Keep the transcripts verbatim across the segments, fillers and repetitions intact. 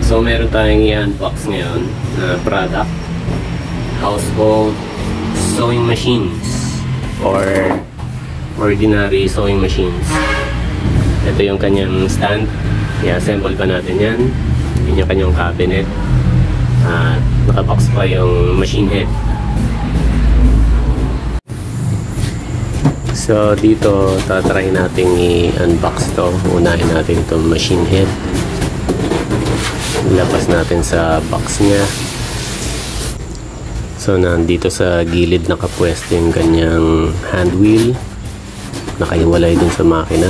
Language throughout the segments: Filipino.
So meron tayong i-unbox ngayon na product, household sewing machines or ordinary sewing machines. Ito yung kanyang stand, i-assemble pa natin yan. Yun yung kanyang cabinet at nakabox pa yung machine head. So dito tatry natin i-unbox to. Unahin natin itong machine head, ilabas natin sa box nya. So nandito sa gilid nakapwesto yung kanyang hand wheel, nakahiwalay dun sa makina.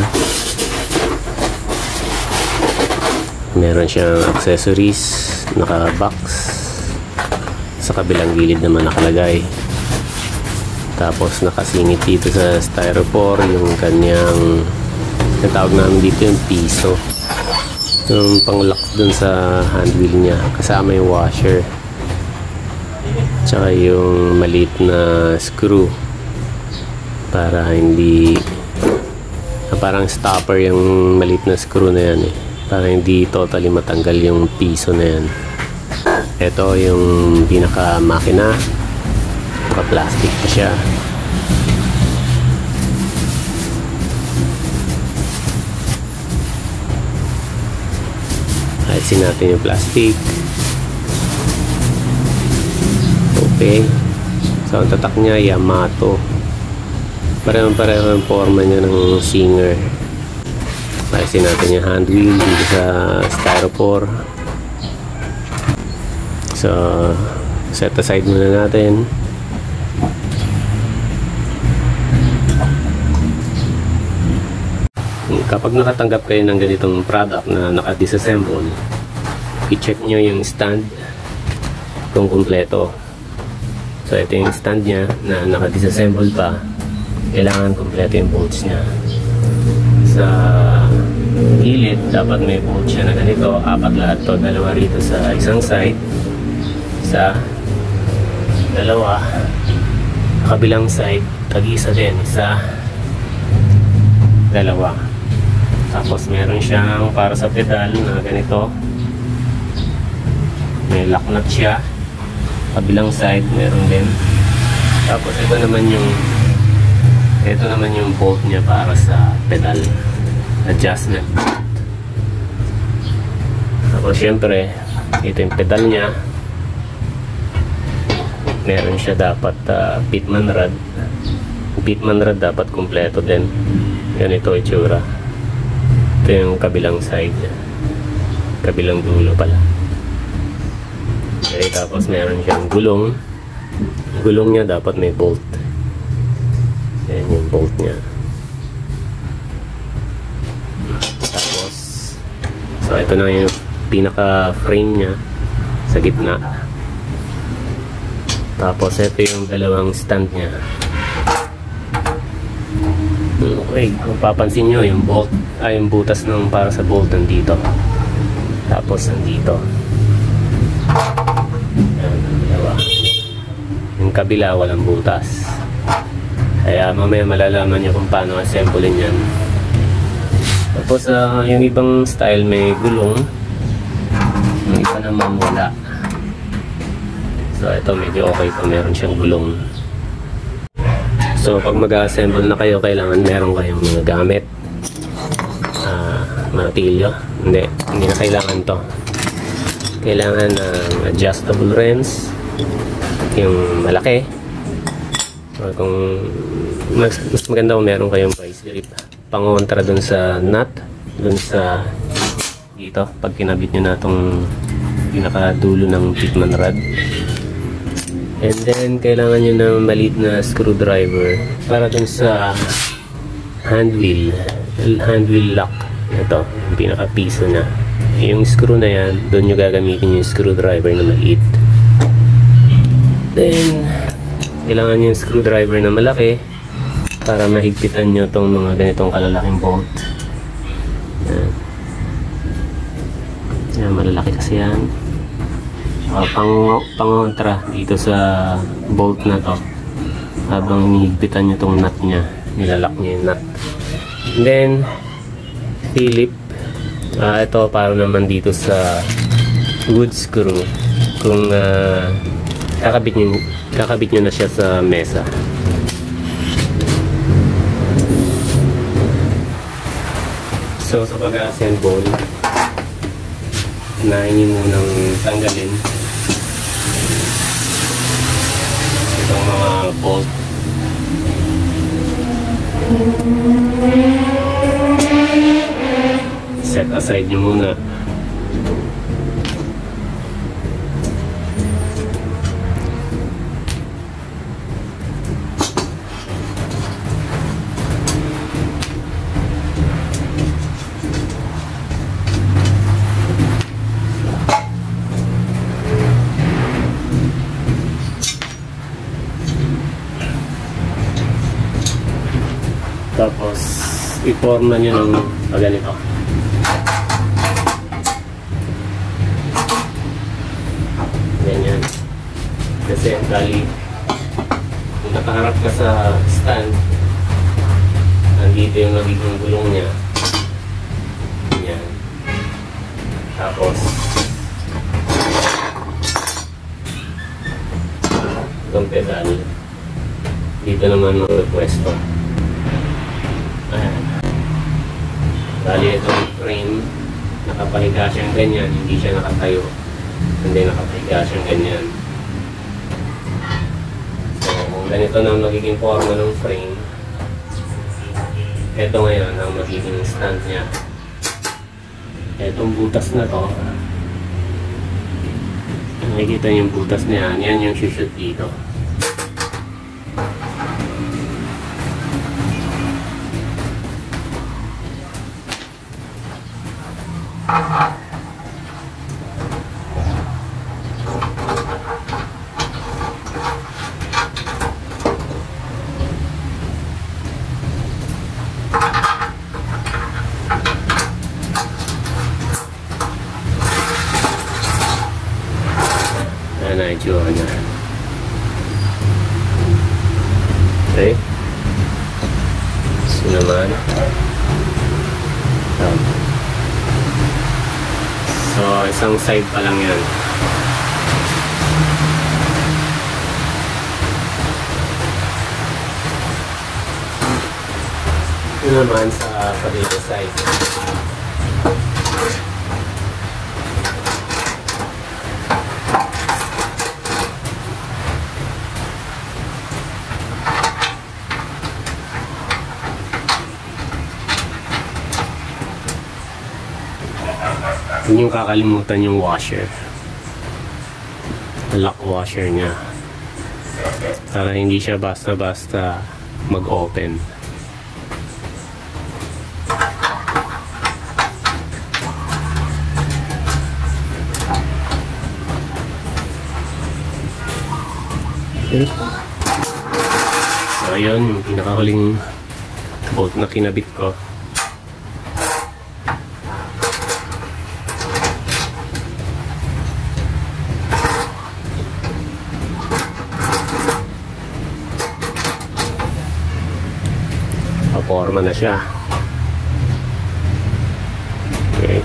Meron siyang accessories, naka-box. Sa kabilang gilid naman nakalagay. Tapos nakasingit dito sa styrofoam yung kanyang, natawag namin dito yung piso, yung pang-lock dun sa hand wheel nya, kasama yung washer tsaka yung maliit na screw para hindi, parang stopper yung maliit na screw na yan eh, para hindi totally matanggal yung piso na yan. Ito yung pinaka makina, naka-plastic pa siya. Alisin natin yung plastic. Okay. So ang tatak niya Yamato. Parehong-pareho yung forma niya ng singer. Alisin natin yung hand wheel dito sa styrofoam. So set aside muna natin. Kapag nakatanggap kayo ng ganitong product na naka-disassemble, i-check nyo yung stand kung kumpleto. So ito yung stand nya na naka-disassemble pa, kailangan kumpleto yung bolts nya. Sa gilid dapat may bolts siya na ganito, apat lahat to, dalawa rito sa isang side, isa, dalawa, kabilang side, tag-isa din, isa, dalawa. Tapos meron siyang para sa pedal na ganito, may lock nut siya, kabilang side meron din. Tapos ito naman yung ito naman yung bolt niya para sa pedal adjustment. Tapos syempre ito yung pedal niya, meron siya dapat uh, pitman rod. Pitman rod dapat kumpleto din. Ganito itsura. Ito yung kabilang side, kabilang dulo pala. Okay, tapos meron siyang gulong. Gulong niya dapat may bolt. Yan yung bolt niya. Tapos so ito na yung pinaka frame niya sa gitna. Tapos ito yung dalawang stand niya. Okay, kung papansin nyo yung bolt, ay yung butas ng para sa bolt nandito, tapos nandito. Ayan, dalawa. Yung kabila walang butas, kaya mamaya malalaman nyo kung paano assemblein yan. Tapos uh, yung ibang style may gulong, yung iba naman wala. So ito medyo okay pa, meron siyang gulong. So pag mag-assemble na kayo, kailangan meron kayong mga gamit, uh, martilyo. Hindi, hindi na kailangan to. Kailangan ng uh, adjustable wrench, yung malaki. So kung mas, mas maganda kung meron kayong vice grip, pangontra dun sa nut, dun sa dito, pag kinabit nyo na itong pinakadulo ng pitman rod. And then kailangan nyo ng maliit na screwdriver para dun sa hand wheel, hand wheel lock. Ito, yung pinaka piso na. Yung screw na yan, doon nyo gagamitin yung screwdriver na maliit. Then kailangan nyo yung screwdriver na malaki para mahigpitan nyo itong mga ganitong kalalaking bolt. Yan, yan malalaki kasi yan. Uh, pang pangontra dito sa bolt na to, habang hinihigpitan nyo tong nut nya, nilalak nyo yung nut. And then Philip, uh, ito para naman dito sa wood screw kung uh, kakabit nyo, kakabit nyo na siya sa mesa. So sa pag-assemble, unahin nyo munang tanggalin itong mga bolt. Set aside nyo muna. Tapos, i-forma nyo ng ah, ganito. Ganyan. Kasi, dali, kung nakaharap ka sa stand, nandito yung nagiging gulong niya. Ganyan. Tapos, itong pedal, dito naman mag-pwesto. Ayan. Dali itong frame, nakapahiga siyang ganyan, hindi siya nakatayo. Hindi nakapahiga siyang ganyan. So, kung ganito na ang magiging forma ng frame, ito ngayon ang magiging stand niya. Itong butas na to, nakikita yung butas niya, yan yung shoot dito. Ayan na yung tsura niya. Okay. So naman. Um, so isang side pa lang yan. Ito naman sa kabila side. Hindi yung kakalimutan yung washer, lock washer niya, para hindi siya basta-basta mag-open. Okay. So ayun, yung pinakahuling bolt na kinabit ko. Forma na siya. Okay.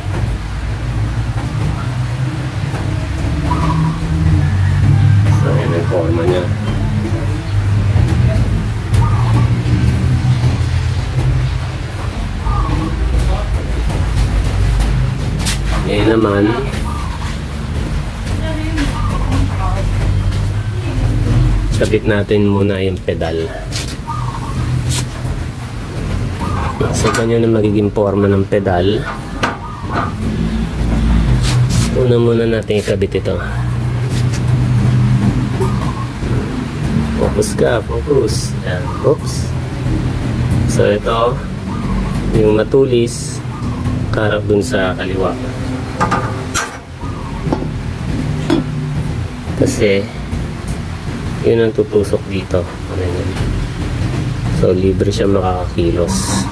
So, yan ang forma niya. Ngayon naman, sabit natin muna yung pedal. So, ganyan na magiging forma ng pedal. Una muna natin ikabit ito. Focus ka, focus. Yan. Oops. So, ito, yung matulis, karap dun sa kaliwa. Kasi, yun ang tutusok dito. So, libre siya makakakilos.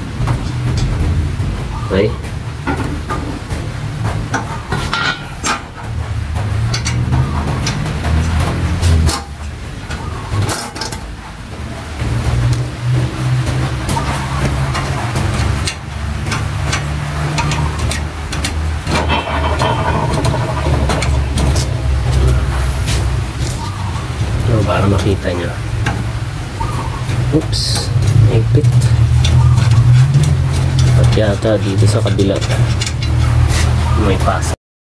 Okay. makita nyo. Oops, higpit. At yata dito sa kabila may pasok.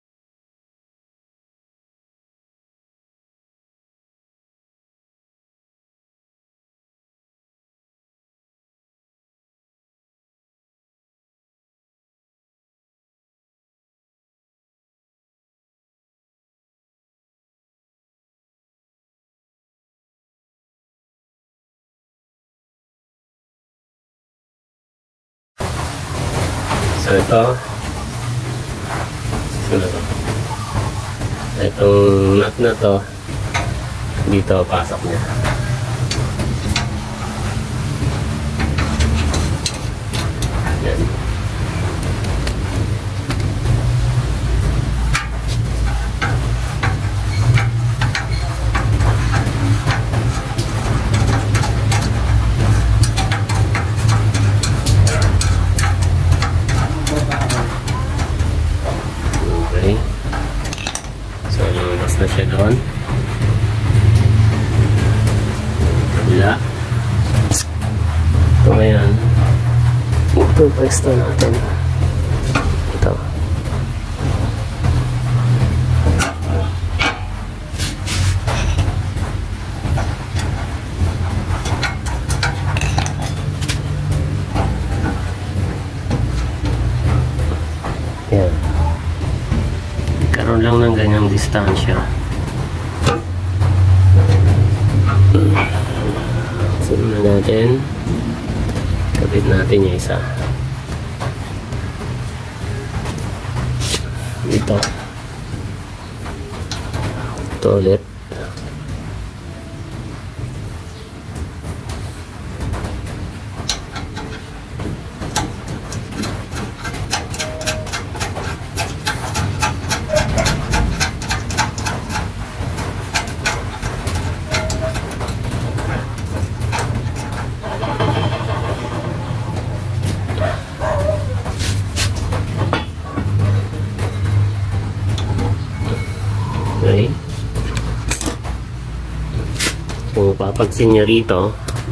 So ito, ano to? Itong nut na to, dito pasok niya. Yan. Na siya doon. Wala. Ito ngayon. Ito pwesto natin. Ito. Yan. Karoon lang ng ganyang distansya. Sunod na natin. Kapit natin yung isa. Dito. Ito ulit. Okay. Kung papagsin nyo rito,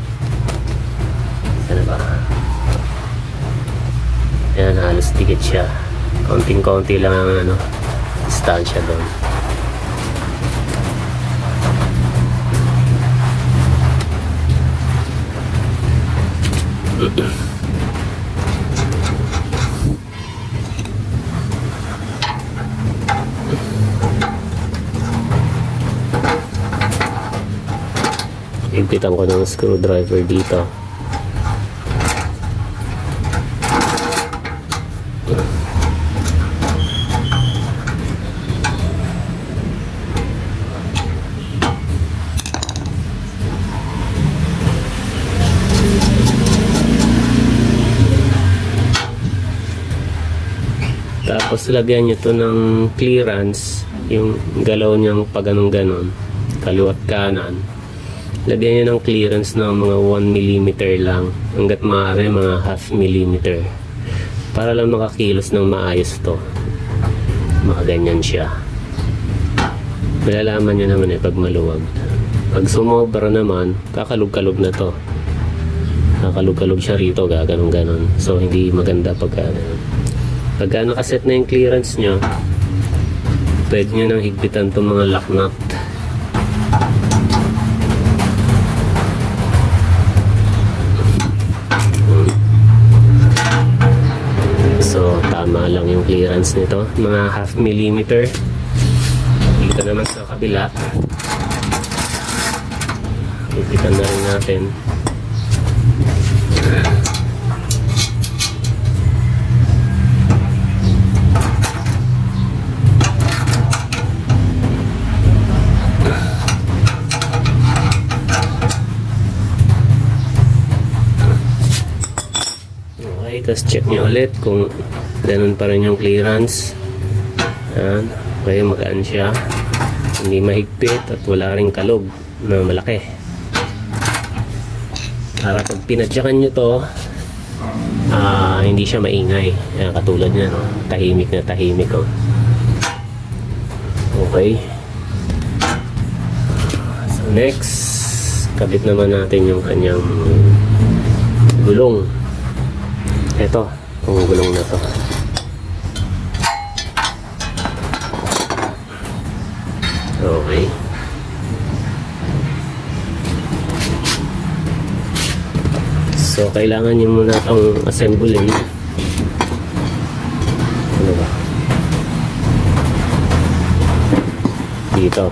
sana ba? Ayan, halos dikit siya. Konting-konti lang ang ano, distansya doon. Higpitan ko ng screwdriver dito. Tapos lagyan nyo to ng clearance, yung galaw niyang pag ganun ganon, kaliwat kanan. Lagyan nyo ng clearance ng mga one millimeter lang, hanggat maaari mga half millimeter, para lang makakilos ng maayos to. Makaganyan siya. Malalaman nyo naman eh pag maluwag. Pag sumobra naman, kakalog-kalog na to. Kakalog-kalog siya rito, gaganong ganon. So hindi maganda pagka pagka nakaset na yung clearance nyo, pwede nyo nang higpitan itong mga lock nut. So tama lang yung clearance nito, mga half millimeter. Dito naman sa kabila, higpitan na rin natin. Tapos check nyo ulit kung ganun pa rin yung clearance. Ayan. Okay, magaan siya, hindi mahigpit at wala rin kalog na malaki, para pag pinadyakan nyo to, uh, hindi siya maingay. Ayan, katulad niya, no? Tahimik na tahimik, oh. Okay, so So next, kabit naman natin yung kanyang gulong. Ito, yung gulong na to. Okay. So kailangan nyo muna itong assemblein. Ano ba? Dito.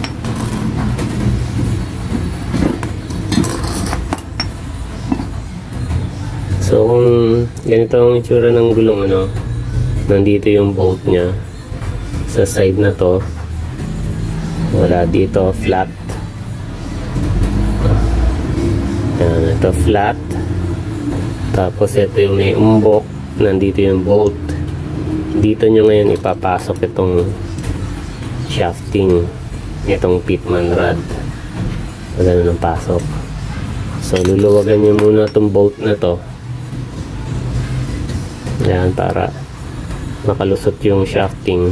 So kung ganito ang itsura ng gulong, ano, nandito yung bolt nya sa side na to, wala dito, flat. Yan, ito flat. Tapos ito yung may umbok, nandito yung bolt. Dito nyo ngayon ipapasok itong shafting, itong pitman rod. So ganun ang pasok. So luluwagan nyo muna itong bolt na to. Yan, para makalusot yung shafting.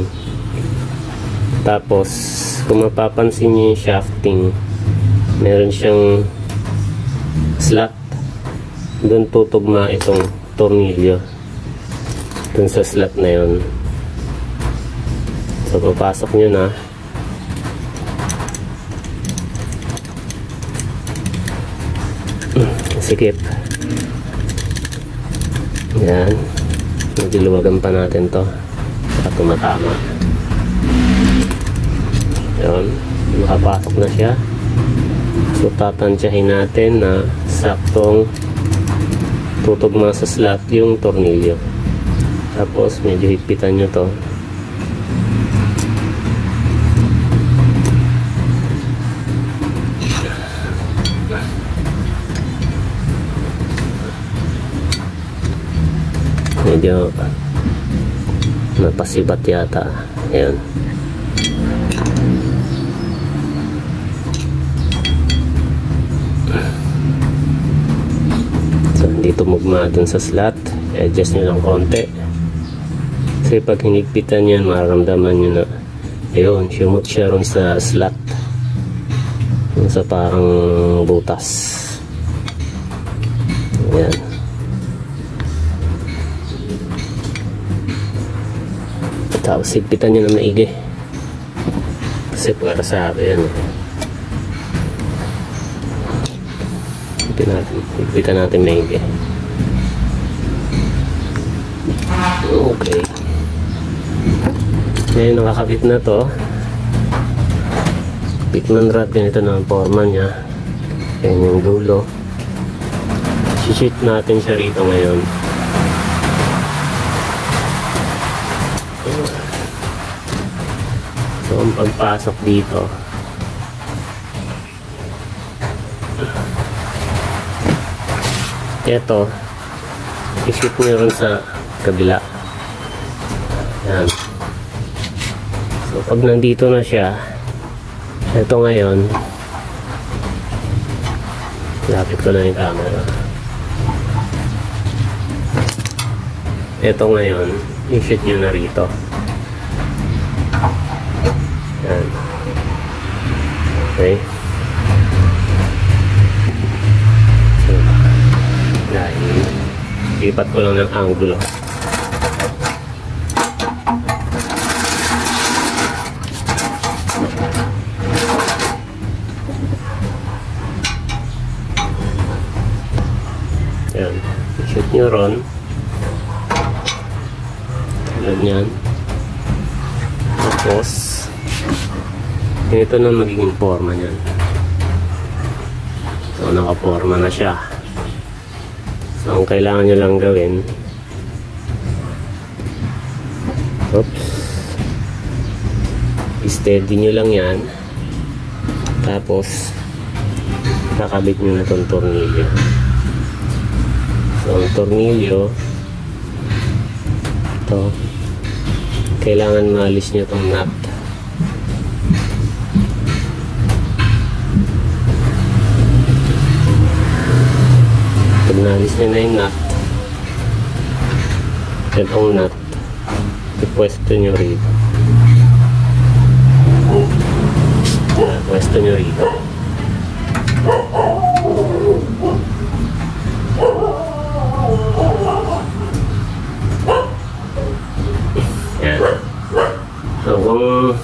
Tapos kung mapapansin nyo yung shafting, meron siyang slot. Doon tutugma itong tornilyo dun sa slot na yun. So papasok nyo na. Sikip. Yan, nagdiluwagan pa natin to para tumatama. Yan, makapasok na siya. So tatansyahin natin na saktong tutugma sa slot yung tornilyo. Tapos medyo higpitan nyo to. Medyo napasibat yata. Ayan. So hindi tumugma dun sa slot. Adjust nyo lang konti. Kasi pag hinigpitan yan, mararamdaman nyo na ayun, sumot siya ron sa slot. Yung sa parang butas. Ayan. Tapos higpitan nyo na maigi. Kasi para sa akin yan. Higpitan natin maigi. Okay. Ngayon nakakabit na to. Pitman rod, ganito na ang forma nya. Yan yung dulo. Sishoot natin siya rito ngayon. So ang pagpasok dito, ito i-shoot nyo rin sa kabila. Yan. So pag nandito na siya, ito ngayon, lapit ko na yung camera. Ito ngayon, i-shoot nyo na rito. Yan. Okay. So, dahil lipat ko lang ng angulo. Yan. I-shoot nyo ron. Tulad yan. Tapos ito na magiging forma niyan. So nakaporma na siya. So ang kailangan nyo lang gawin, oops, steady nyo lang yan. Tapos nakabit nyo na itong tornilyo. So ang tornilyo ito, kailangan maalis nyo itong nut. Pag naalis nyo na yung nut, itong nut ipwesto nyo rito. Pwesto nyo rito. So kung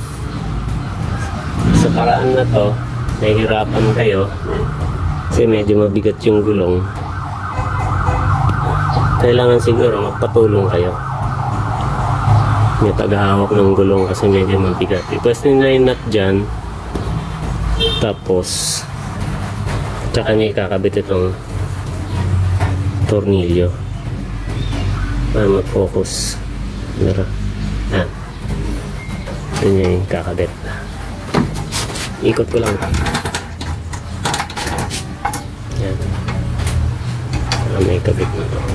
sa paraan na to nahihirapan kayo kasi medyo mabigat yung gulong, kailangan siguro magpatulong kayo. May tagahawak ng gulong kasi medyo mabigat. Ipwesto nyo na yung nut dyan, tapos tsaka nyo ikakabit itong tornilyo para mag-focus. Meron. Yan. Ito nyo yung kakabit. Ikot ko lang. Yan. Para may kabit na to.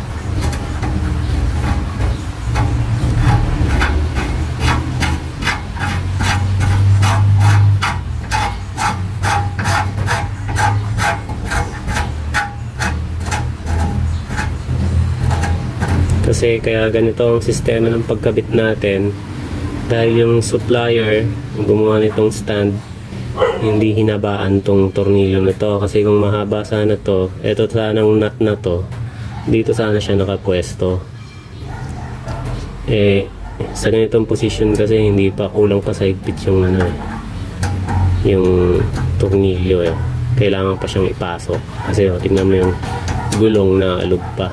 Kasi kaya ganito ang sistema ng pagkabit natin dahil yung supplier gumawa nitong stand, hindi hinabaan tong tornilyo na to. Kasi kung mahaba sana to, eto sanang nut na to, dito sana siya nakapwesto. Eh sa ganitong position kasi hindi pa, kulang pa sa higpit yung ano eh, yung tornilyo eh. Kailangan pa siyang ipasok kasi oh, tingnan mo yung gulong na alog pa.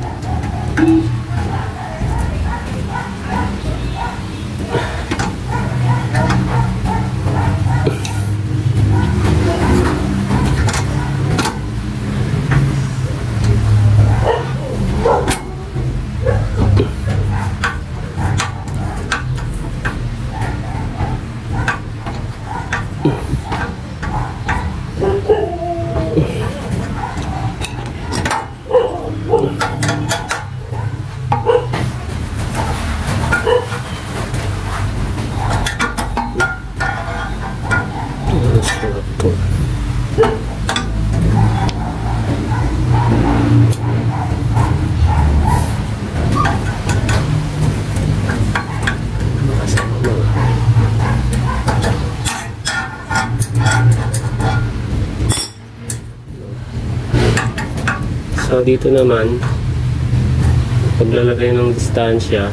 So dito naman paglalagay ng distansya,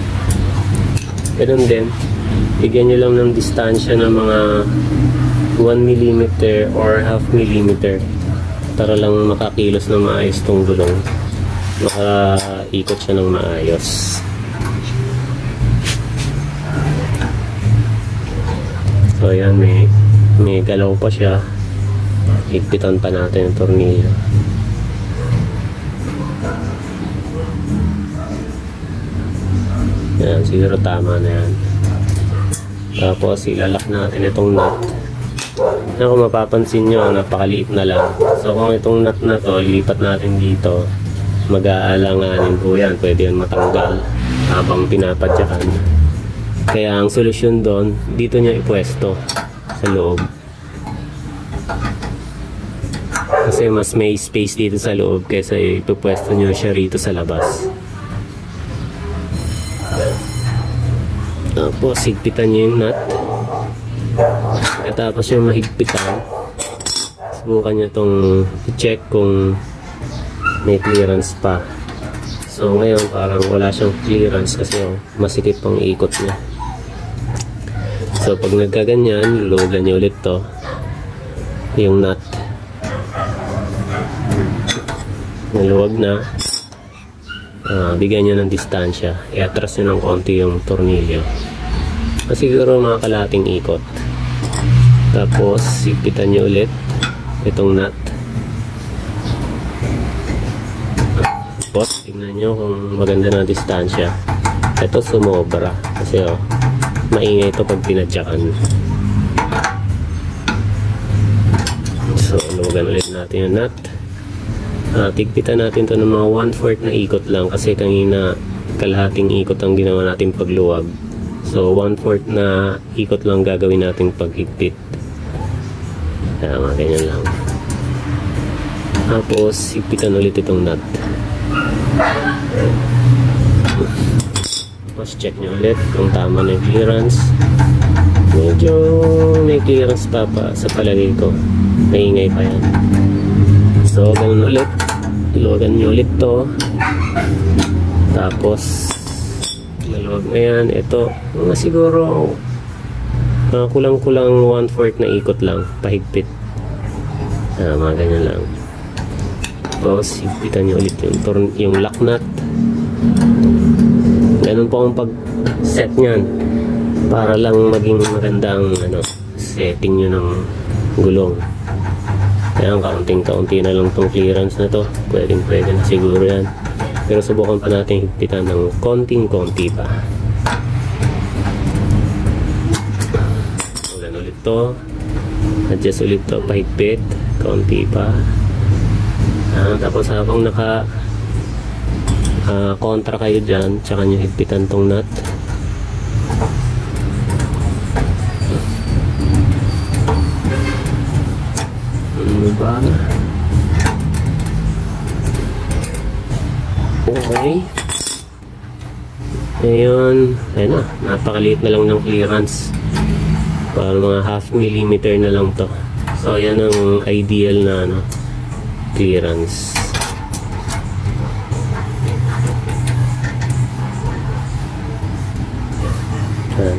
ganun din, bigyan nyo lang ng distansya ng mga one millimeter or half millimeter para lang makakilos na maayos tong gulong, makaikot siya ng maayos. So ayan, may, may galaw pa siya, higpitan pa natin yung tornilyo. Yan, siguro tama na yan. Tapos ilalak natin itong nut. Na kung mapapansin nyo, napakaliit na lang. So kung itong nut na to ilipat natin dito, mag-aalanganin po yan, pwede yan matanggal habang pinapadyakan. Kaya ang solusyon doon, dito nyo ipwesto sa loob, kasi mas may space dito sa loob kaysa ipupwesto nyo siya rito sa labas. Tapos higpitan nyo yung nut. At tapos yung mahigpitan, subukan nyo itong check kung may clearance pa. So ngayon parang wala siyang clearance kasi oh, masikip pang ikot niya. So pag nagkaganyan, luluwagan nyo ulit to, yung nut. Naluwag na, uh, bigyan nyo ng distansya, i-atras nyo ng konti yung tornilyo, siguro mga kalating ikot. Tapos higpitan nyo ulit itong nut. Tapos tingnan nyo kung maganda na distansya. Ito sumobra kasi oh, maingay ito pag pinadyakan. So luwagan ulit natin yung nut. Uh, tigpitan natin to ng mga one fourth na ikot lang kasi kanina kalahating ikot ang ginawa natin pagluwag. So one fourth na ikot lang gagawin natin paghigpit. Kaya mga ganyan lang. Tapos higpitan ulit itong nut. Tapos check nyo ulit kung tama na yung clearance. Medyo may clearance pa pa sa palagay ko, maingay pa yan. So ganun ulit, luwagan nyo ulit to. Tapos wag na yan. Ito, mga siguro uh, kulang-kulang one-fourth na ikot lang, pahigpit. Ah, mga ganyan lang. Tapos, higpitan nyo ulit yung, turn, yung lock nut. Ganun po ang pag-set nyan para lang maging magandang ano, setting nyo ng gulong. Kaya kaunting-kaunti na lang tong clearance na to. Pwedeng pwede na siguro yan. Pero subukan pa natin higpitan ng konting-konti pa. Ulan ulit to. Adjust ulit to. Pahigpit. Konti pa. Ah, tapos habang naka uh, kontra kayo dyan, tsaka nyo higpitan tong nut. Ba? Okay. Ngayon, ayun na, napakaliit na lang ng clearance. Para mga half millimeter na lang to. So, yan ang ideal na ano, clearance. Yan.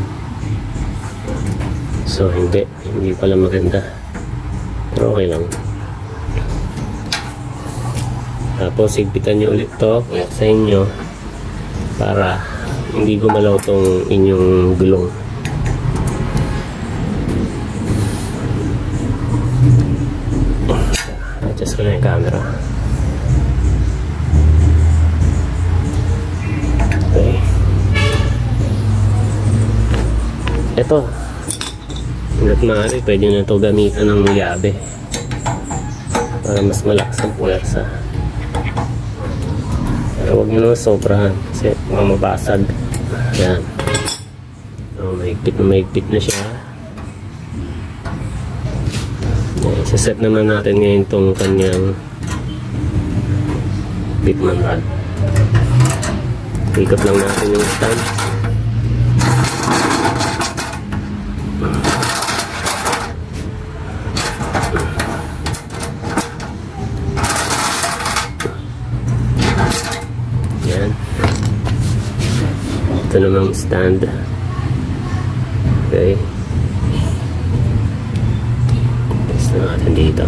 So, hindi. Hindi pala maganda. Pero okay lang. Tapos higpitan nyo ulit to sa inyo para hindi gumalaw tong inyong gulong. Adjust ko na yung camera. Okay. Ito, hanggat maaari pwede na ito gamitan ng yabe para mas malakas ang puwersa. Pero huwag nyo na sobrahan kasi mamabasag. Yan. So, mahigpit na mahigpit na siya. Yan, isaset naman natin ngayon itong kanyang bitman rod. Ikot lang natin yung stand. Ito namang stand. Okay. Gusto natin dito.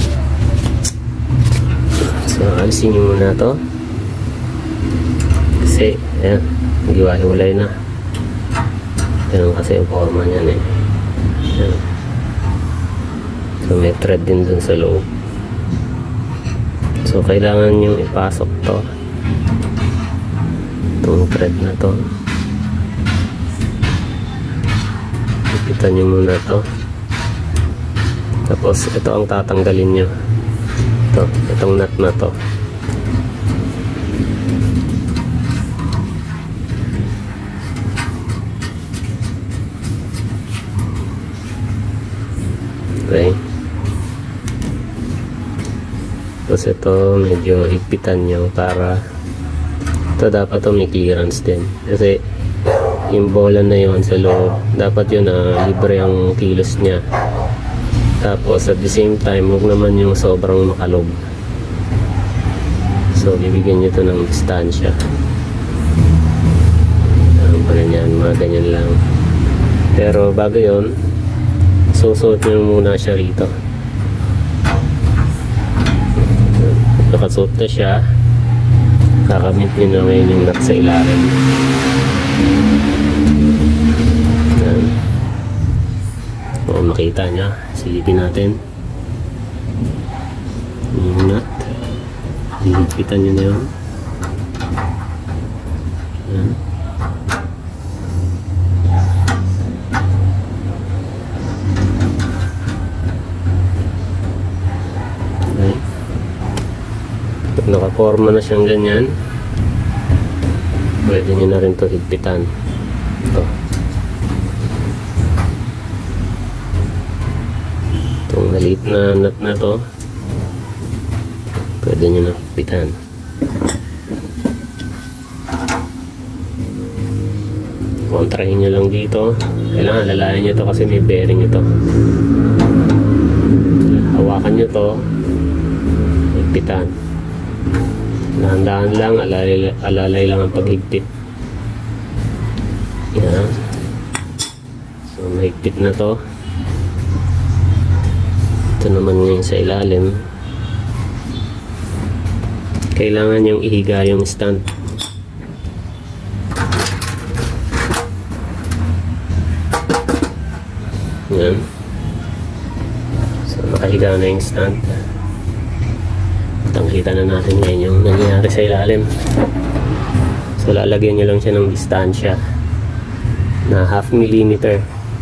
So, alisin nyo muna ito. Kasi, ayan, nagiwahiwalay na. Ganun kasi yung forma niyan eh. Ayan. So, may thread din dun sa loob. So, kailangan nyo ipasok to. Itong thread na to. Ipitan nyo muna to. Tapos ito ang tatanggalin nyo. Ito, itong nut na to. Okay. Tapos ito medyo higpitan nyo para ito dapat ito may clearance din. Kasi yung bola na yon sa loob, dapat yun na uh, libre ang kilos niya. Tapos at the same time, huwag naman yung sobrang makalob. So bibigyan nyo ito ng distansya. Ano ba ganyan, mga ganyan lang. Pero bago yun, susuot nyo muna siya rito. Nakasuot na siya, kakamit nyo na ngayon yung nut sa ilalim. O makita nya, silipin natin yung nut, hihigpitan nyo na yun. Yan. Okay. Pag nakaporma na siyang ganyan, pwede nyo na rin ito higpitan. Ito. Itong maliit na nut na to, pwede nyo na higpitan. Kontrahin nyo lang dito. Kailangan lalayan nyo to kasi may bearing ito. Hawakan nyo to, higpitan. Dahan-dahan lang, alalay, alalay lang ang paghigpit. Yan. So mahigpit na to. Ito naman ngayon sa ilalim. Kailangan yung ihiga yung stand. Yan. So nakahiga na yung stand. Tangkita na natin ngayon yung nangyayari sa ilalim. So lalagyan nyo lang siya ng distansya na half millimeter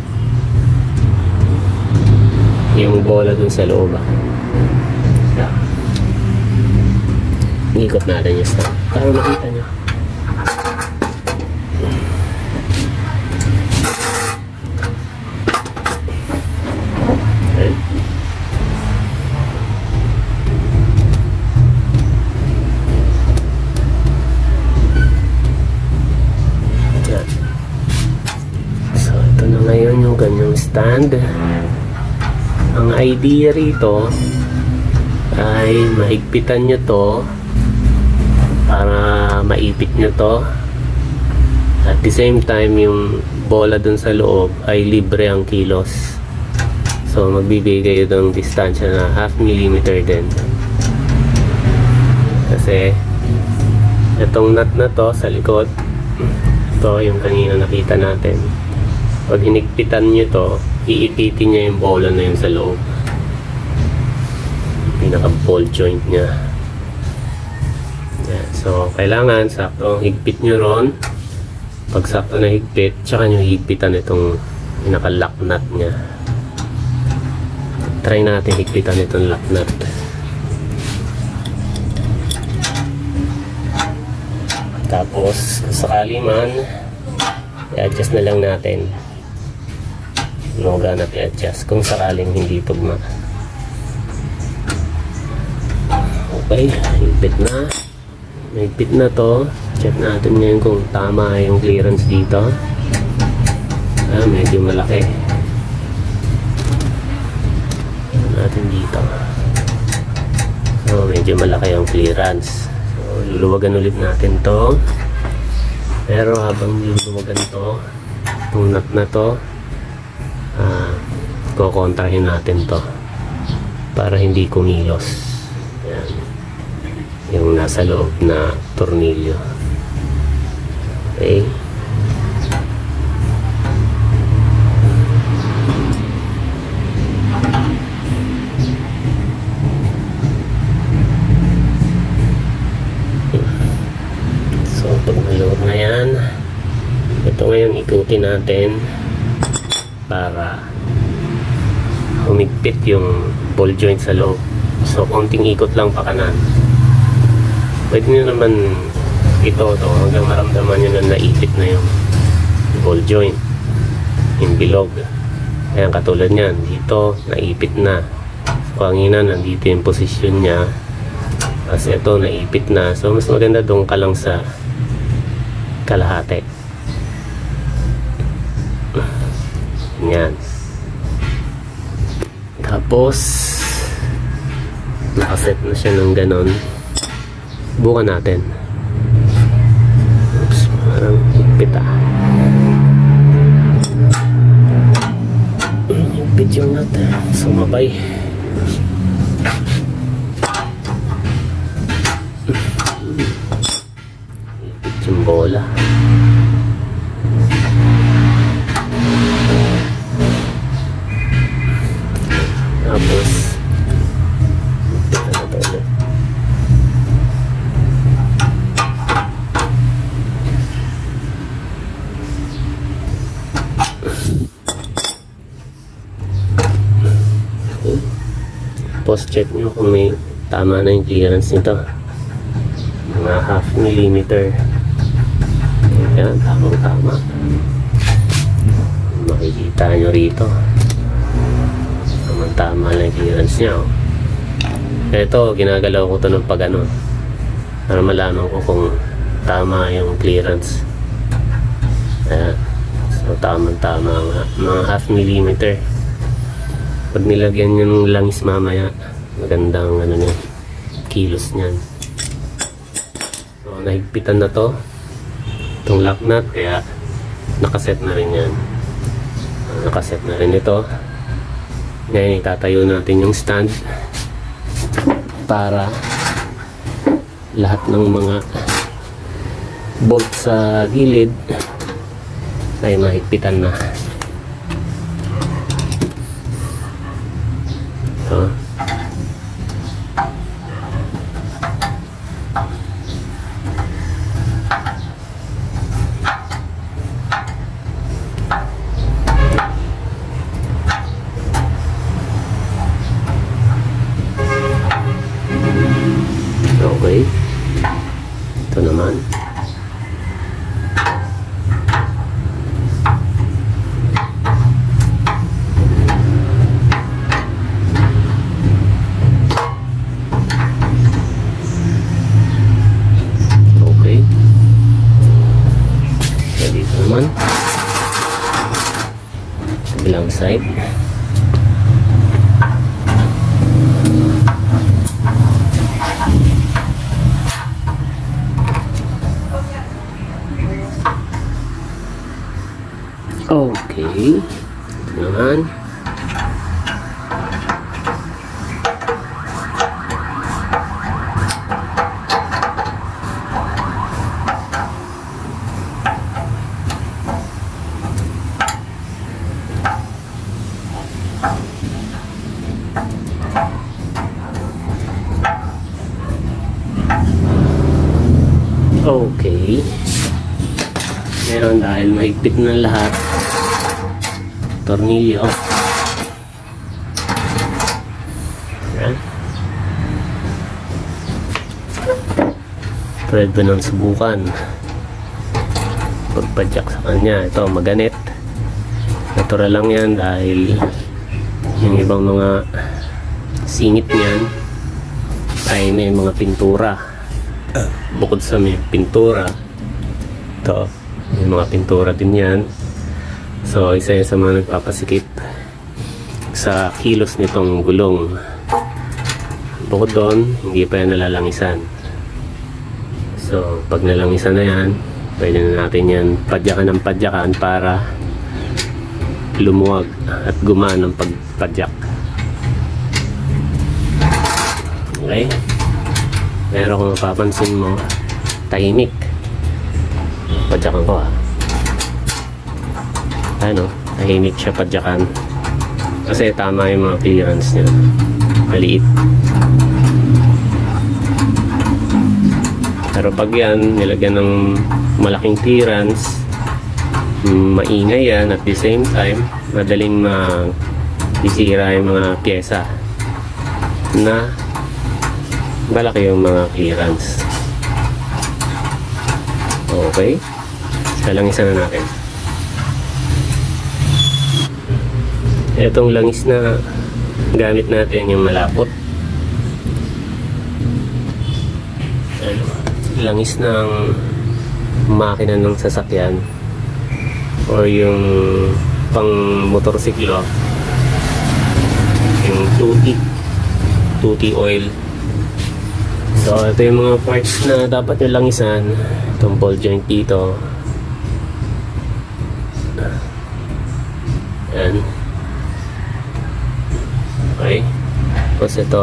yung bola dun sa loob. Ikot natin yung stand para makita nyo. Okay. So ito na ngayon yung ganyang stand. Ang idea rito ay mahigpitan nyo to para maipit nyo to, at the same time yung bola dun sa loob ay libre ang kilos. So magbibigay ito ng distansya na half millimeter din, kasi itong nut na to sa likod, ito yung kanina nakita natin, pag hinigpitan nyo to, iipitin niya yung bola na yun sa loob, pinaka ball joint niya. Yan. So kailangan sakto higpit nyo ron. Pag sakto na higpit, tsaka nyo higpitan itong pinaka lock nut niya. Try natin higpitan itong lock nut. Tapos sakali man, i-adjust na lang natin. No ganap i-adjust kung sakaling hindi tugma. Okay, higpit na. Higpit na to. Check natin ngayon kung tama yung clearance dito. Ah, medyo malaki. Check natin dito. So, medyo malaki yung clearance. So, luluwagan ulit natin to. Pero habang luluwagan to, itong nut na to, ah, kukontrahin natin to para hindi kumilos. Yan. Yung nasa loob na tornilyo. Okay. So pag naloob na yan, ito ngayon ikutin natin para humigpit yung ball joint sa loob. So konting ikot lang pa kanan. Pwede nyo naman ito to hanggang maramdaman nyo na naipit na yung ball joint, yung bilog. Kaya katulad nyan, dito naipit na. So kanina nandito yung posisyon nya, kasi ito naipit na. So mas maganda doon ka lang sa kalahati. Yan. Tapos nakaset na siya ng ganon. Bukan natin. Oops, parang higpit ah. Higpit yung nut. Sumabay. Higpit yung bola. Tapos post check nyo kung may tama na yung clearance nito, mga half millimeter. Yan, tamang tama. Makikita nyo rito tamang tama na yung clearance nya. Oh. Ito, ginagalaw ko to ng pag ano, para malaman ko kung tama yung clearance. Ayan. So tamang tama nga, mga half millimeter. Pag nilagyan nyo ng langis mamaya, magandang ano nyo, kilos nyan. So nahigpitan na to itong lock nut, kaya nakaset na rin yan. Nakaset na rin ito. Ngayon itatayo natin yung stand para lahat ng mga bolt sa gilid ay mahigpitan na. So, okay. Ito naman. Okay. So, dito naman. Kabilang side. Okay. Ito naman. Okay. Meron dahil mahigpit na lahat. Tornilyo. Ayan. Pwede ba nang subukan pagpadyak sa kanya. Ito maganit. Natural lang yan dahil yung ibang mga singit niyan ay may mga pintura. Bukod sa may pintura, ito may mga pintura din yan. So, isa yun sa mga nagpapasikip sa kilos nitong gulong. Bukod doon, hindi pa yan nalalangisan. So, pag nalangisan na yan, pwede na natin yan padyakan ng padyakan para lumuwag at gumaan ng pagpadyak. Okay? Pero kung mapapansin mo, tahimik. Padyakan ko ah. Ano, tahimik siya padyakan kasi tama yung mga clearance niya, maliit. Pero pag yan nilagyan ng malaking clearance, maingay yan, at the same time madaling masisira yung mga pyesa na malaki yung mga clearance. Okay, salangisan na natin. Itong langis na gamit natin yung malapot. Ano, langis ng makina ng sasakyan or yung pang motorsiklo, yung two T two T oil. So ito yung mga parts na dapat yung langisan. Itong ball joint dito. Ayan. Okay. Tapos ito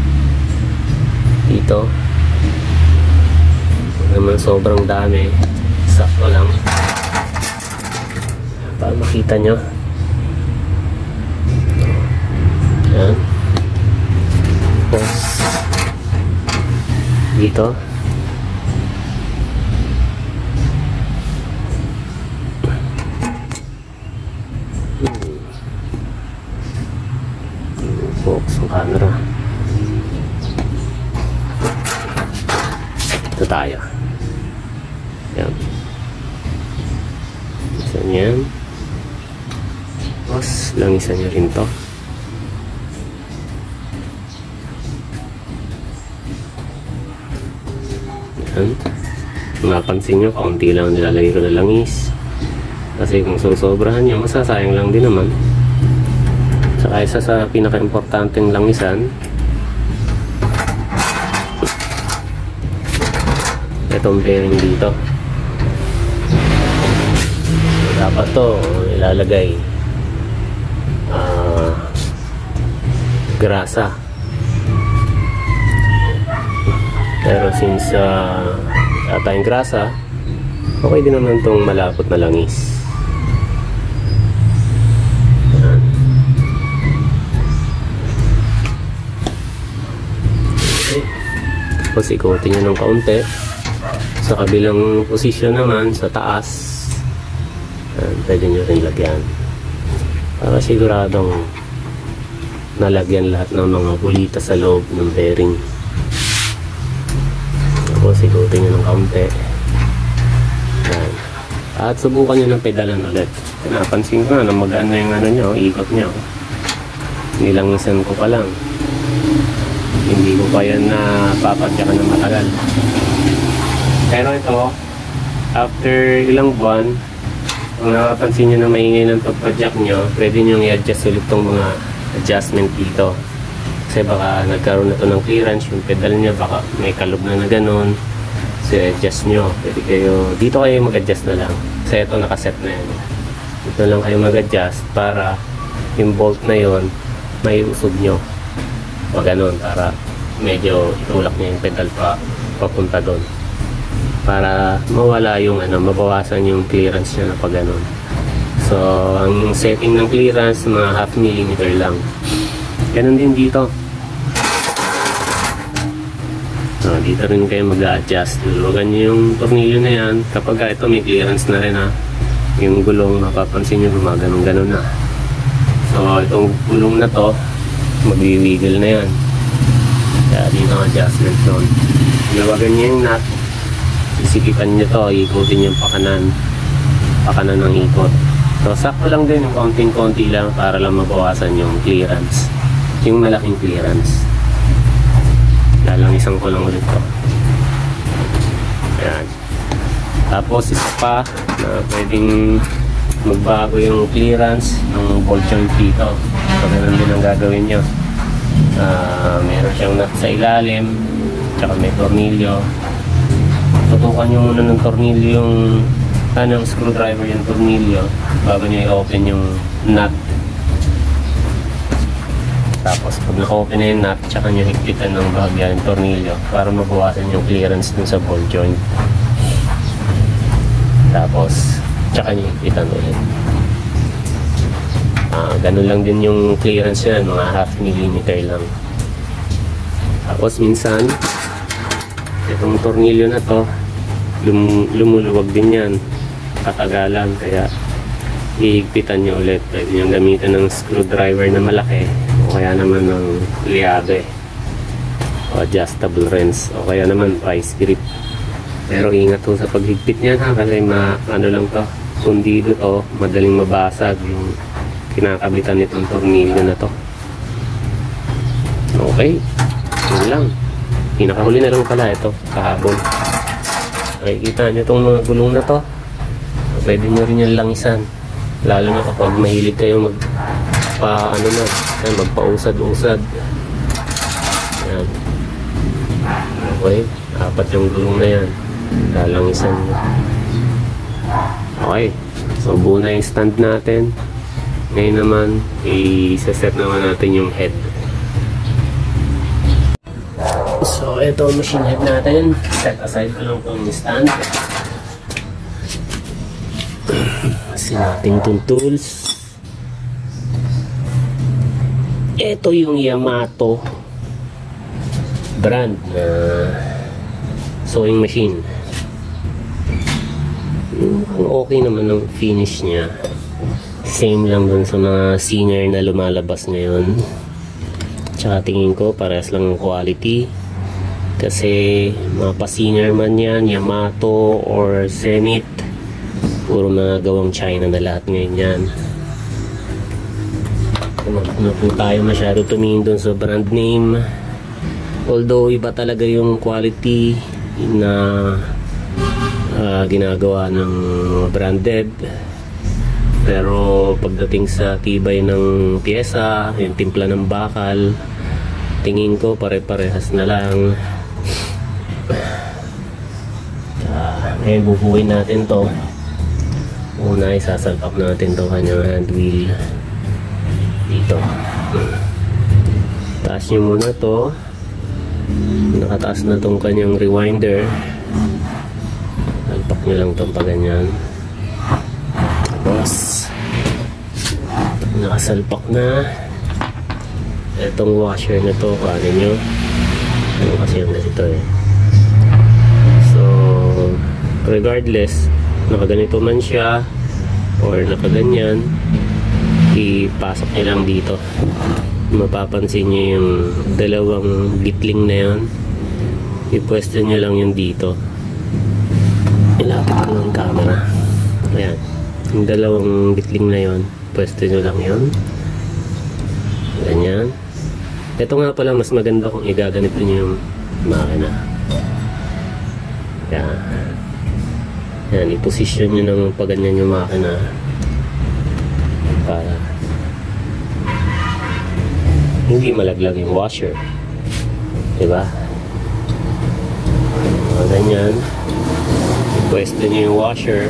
dito naman sobrang dami, sakto lang para makita nyo. Ayan. Tapos dito focus ang camera. Ito tayo. Yan. Isan yan. Tapos langisan nyo rin to. Yan. Mapansin nyo, kaunti lang nilalagay ko na langis. Kasi kung susobrahan nyo, masasayang lang din naman. Saka isa sa pinaka-importanteng langisan, itong bearing dito. dapat to ilalagay uh, grasa, pero since uh, ata yung grasa, okay din naman tong malapot na langis. Yan. Okay. Tapos ikutin nyo ng kaunti sa kabilang posisyon naman sa taas. Yan, pwede nyo rin lagyan para siguradong nalagyan lahat ng mga bulita sa loob ng bearing. Tapos ikutin nyo ng kaunti. Yan. At subukan nyo ng pedalan ulit. Napansin ko na magaan na yung ano nyo, ikot nyo. Nilangisan ko pa lang, hindi ko pa yan na papadyakan ng matagal. Pero ito, after ilang buwan, kung nakapansin nyo na maingay ng pagpadyak nyo, pwede nyo i-adjust ulit itong mga adjustment dito. Kasi baka nagkaroon na to ng clearance yung pedal nyo, baka may kalog na na ganun. So adjust nyo, pwede kayo, dito kayo mag-adjust na lang. Kasi ito nakaset na yan. Dito lang kayo mag-adjust para yung bolt na yon may usog nyo. O ganun, para medyo itulak nyo yung pedal pa papunta doon. Para mawala yung ano, mabawasan yung clearance nyo na pag ganun. So ang setting ng clearance, mga half millimeter lang. Ganun din dito. So, dito rin kayo mag-a-adjust. Luwagan nyo yung tornilyo na yan. Kapag ito may clearance na rin ha, yung gulong, mapapansin nyo gumaganong-ganon na. So itong gulong na to, magwi-wiggle na yan. Kaya dito ang adjustment doon. Luwagan nyo yung nut, isikipan nyo to, ikutin yung pakanan pakanan ng ikot. So sakto lang din, yung konting-konti lang para lang mabawasan yung clearance, yung malaking clearance. Lalang isang ko lang ulit to. Ayan. Tapos isa pa na pwedeng magbago yung clearance ng ball joint dito. So ganun din ang gagawin nyo. Uh, meron siyang nut sa ilalim, tsaka may tornilyo. Tutukan nyo muna ng tornilyo yung anong screwdriver yung tornilyo bago nyo i-open yung nut. Tapos pag naka-open na yung nut, tsaka nyo higpitan ng bahagya yung tornilyo para mabawasan yung clearance dun sa ball joint. Tapos tsaka nyo higpitan ulit. Uh, ganun lang din yung clearance yan, mga half millimeter lang. Tapos minsan itong tornilyo na to lum lumuluwag din yan, katagalan, kaya hihigpitan nyo ulit. Pwede nyo gamitan ng screwdriver na malaki, o kaya naman ng liabe o adjustable wrench, o kaya naman vice grip. Pero ingat po sa paghigpit niyan ha, kasi ma ano lang to, kundido to, madaling mabasag yung kinakabitan nitong tornilyo na to. Okay, yun lang. Pinakahuli na lang pala ito kahapon. Nakikita nyo itong mga gulong na to, pwede nyo rin yung langisan, lalo na kapag mahilig kayo mag pa ano na, magpausad-usad. Yan. Okay, apat yung gulong na yan, lalangisan nyo. Okay, so buo na yung stand natin. Ngayon naman i-set naman natin yung head. So ito ang machine head natin. Set aside ko lang itong stand. Kasi natin itong tools. Ito yung Yamato brand na sewing machine. Okay naman ang finish niya. Same lang dun sa mga singer na lumalabas ngayon. Tsaka tingin ko parehas lang ang quality. Kasi mapa-singer man yan, Yamato or Zenith, puro na gawang China na lahat ngayon yan. Huwag na po tayo masyado tumingin dun sa brand name. Although iba talaga yung quality na uh, ginagawa ng branded, pero pagdating sa tibay ng pyesa, yung timpla ng bakal, tingin ko pare-parehas na lang. Uh, ngayon bubuhin natin to. Una, isasalpak natin itong kanyang hand wheel dito. Taas nyo muna to. Nakataas na itong kanyang rewinder. Salpak nyo lang itong paganyan. Tapos nakasalpak na itong washer na to. Kuhanin nyo. Ano kasi yung ganito eh. So regardless, nakaganito man siya or nakaganyan, ipasok nyo lang dito. Mapapansin nyo yung dalawang bitling na yun, ipwesto nyo lang yung dito. Ilapit ko ng camera. Ayan, yung dalawang bitling na yun, pwesto nyo lang yun. Ganyan. Ito nga pala, mas maganda kung igaganito nyo yung makina. Ayan. Yan, i-position nyo ng paganyan yung makina para hindi malaglag yung washer, diba? O, ganyan, i-pwesto nyo yung washer.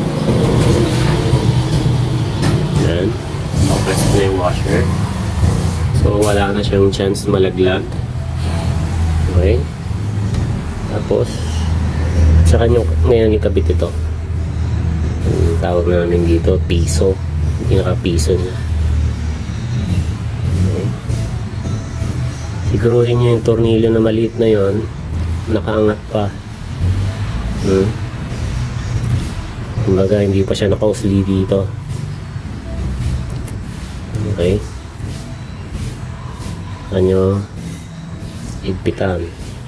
Yan, i-pwesto nyo yung washer, so wala na siyang chance malaglag. Okay, tapos saka nyo ngayon ikabit ito. Ang tawag namin dito, piso. Pinaka-piso niya. Okay. Siguruhin nyo yung tornilyo na maliit na yon, nakaangat pa. Hmm? Kumbaga, hindi pa siya nakausli dito. Okay. Kanyo higpitan.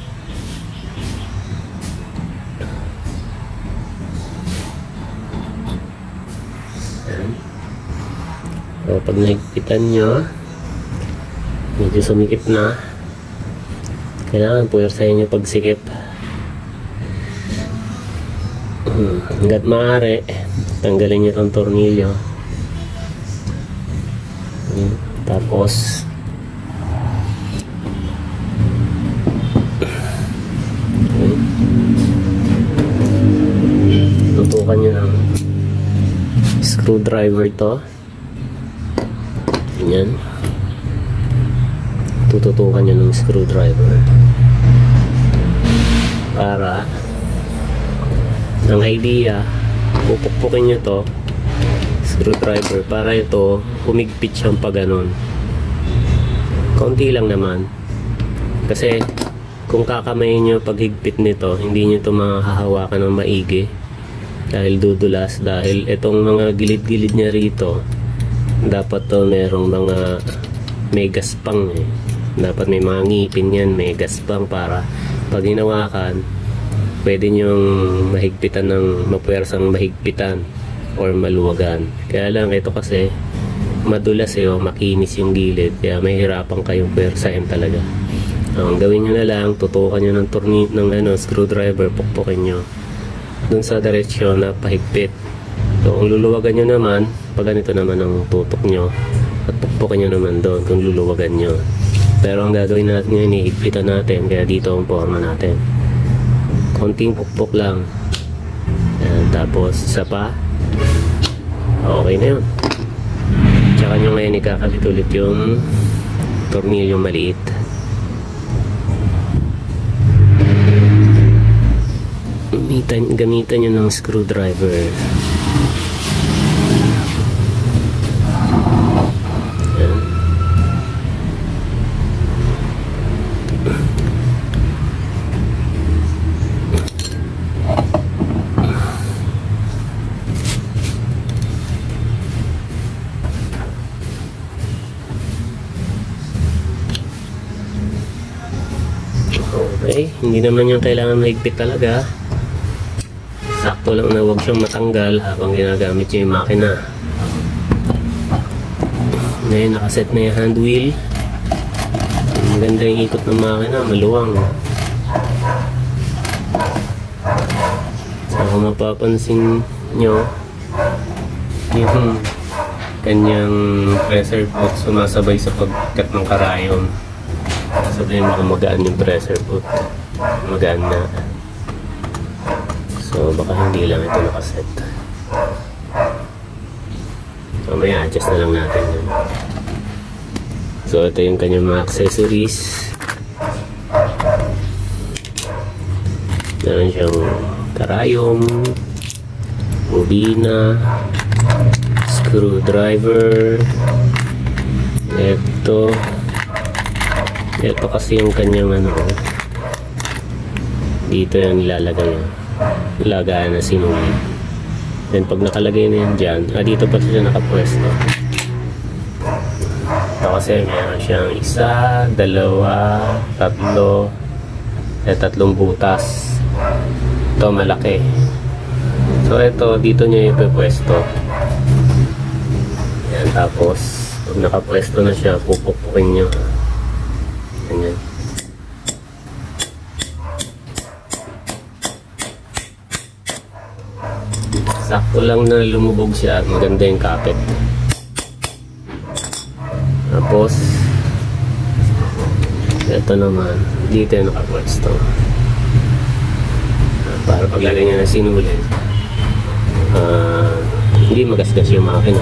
So, pag nahigpitan nyo, medyo sumikip na, kailangan puwersahin nyo pagsikip. Hmm. Hanggat maaari, tanggalin nyo itong tornilyo. Hmm. Tapos hmm. tutukan nyo ng screwdriver to. Yan. Tututukan nyo ng screwdriver para ang idea, pupukpukin nyo to screwdriver para ito humigpit siyang pa ganon. Konti lang naman, kasi kung kakamayin nyo paghigpit nito, hindi nyo ito makahawakan ng maigi dahil dudulas, dahil itong mga gilid-gilid niya rito dapat to merong mga may gaspang eh. Dapat may mga ngipin yan, may gaspang para pag hinawakan pwede nyong mahigpitan ng mapuwersang mahigpitan or maluwagan. Kaya lang ito kasi madulas eh, o makinis yung gilid, kaya may hirapan kayong puwersahin talaga. Ang gawin nyo na lang, tutukan nyo ng torni ng ano, screwdriver, pukpukin nyo dun sa direksyon na pahigpit. So kung luluwagan nyo naman, pag ganito naman ang tutok nyo, at pukpukin nyo naman doon kung luluwagan nyo. Pero ang gagawin natin ngayon, ihigpitan natin, kaya dito ang forma natin. Konting pukpuk lang. Ayan, tapos isa pa. Okay na yun. Tsaka nyo ngayon ikakabit ulit yung tornilyo maliit. Gamitan, gamitan nyo ng screwdriver. Okay, hindi naman yung kailangan mahigpit talaga. Sakto lang na huwag siyang matanggal habang ginagamit nyo yung makina. Ngayon, nakaset na yung hand wheel. Maganda yung ikot ng makina, maluwang. So, kung mapapansin nyo, yung kanyang pressure foot sumasabay sa pagkat ng karayon. Sabihin mo kung magaan yung pressure foot, magaan na. So baka hindi lang ito nakaset. Mamaya adjust na lang natin yun. So ito yung kanyang mga accessories. Meron siyang karayom, bobina, screwdriver. Ito ito kasi yung kanyang ano, dito yung nilalagay lagayan na sinulid. Then pag nakalagay na yan dyan, ah, dito pa siya nakapwesto. Ito kasi meron siyang isa, dalawa, tatlo, eh tatlong butas. Ito malaki. So ito dito niya ipepwesto. Yan, tapos pag nakapwesto na siya, pupupukin nyo. Ganyan. Sakto lang na lumubog siya at maganda yung kapit. Tapos ito naman, dito yung nakapwesto. Para paglagay niya ng sinulid, uh, hindi magasgas yung makina.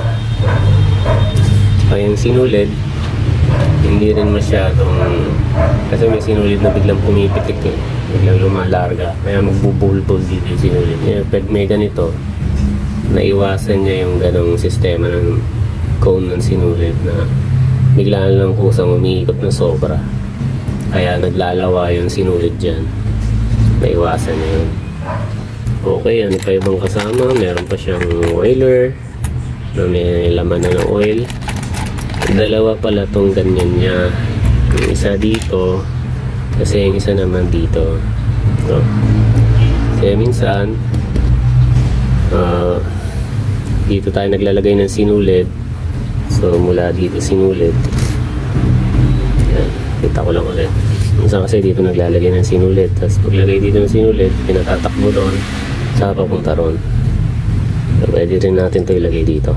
Kaya yung sinulid, hindi rin masyadong, kasi may sinulid na biglang pumipitik eh, biglang lumalarga, kaya magbubultol dito yung sinulid. Kaya pag may ganito, naiwasan niya yung ganong sistema ng cone ng sinulid na biglaan lang kusang umiikot na sobra, kaya naglalawa yung sinulid dyan. Naiwasan niya yun. Okay, ano pa ibang kasama? Meron pa siyang oiler na may laman na ng oil. Dalawa pala tong ganyan niya. Yung isa dito, kasi yung isa naman dito. So, kaya minsan uh, dito tayo naglalagay ng sinulid. So mula dito sinulid. Yan, kita ko lang ulit. Minsan kasi dito naglalagay ng sinulid, tapos paglagay dito ng sinulid, pinatatakbo doon, saka papunta ron. So pwede rin natin ito ilagay dito.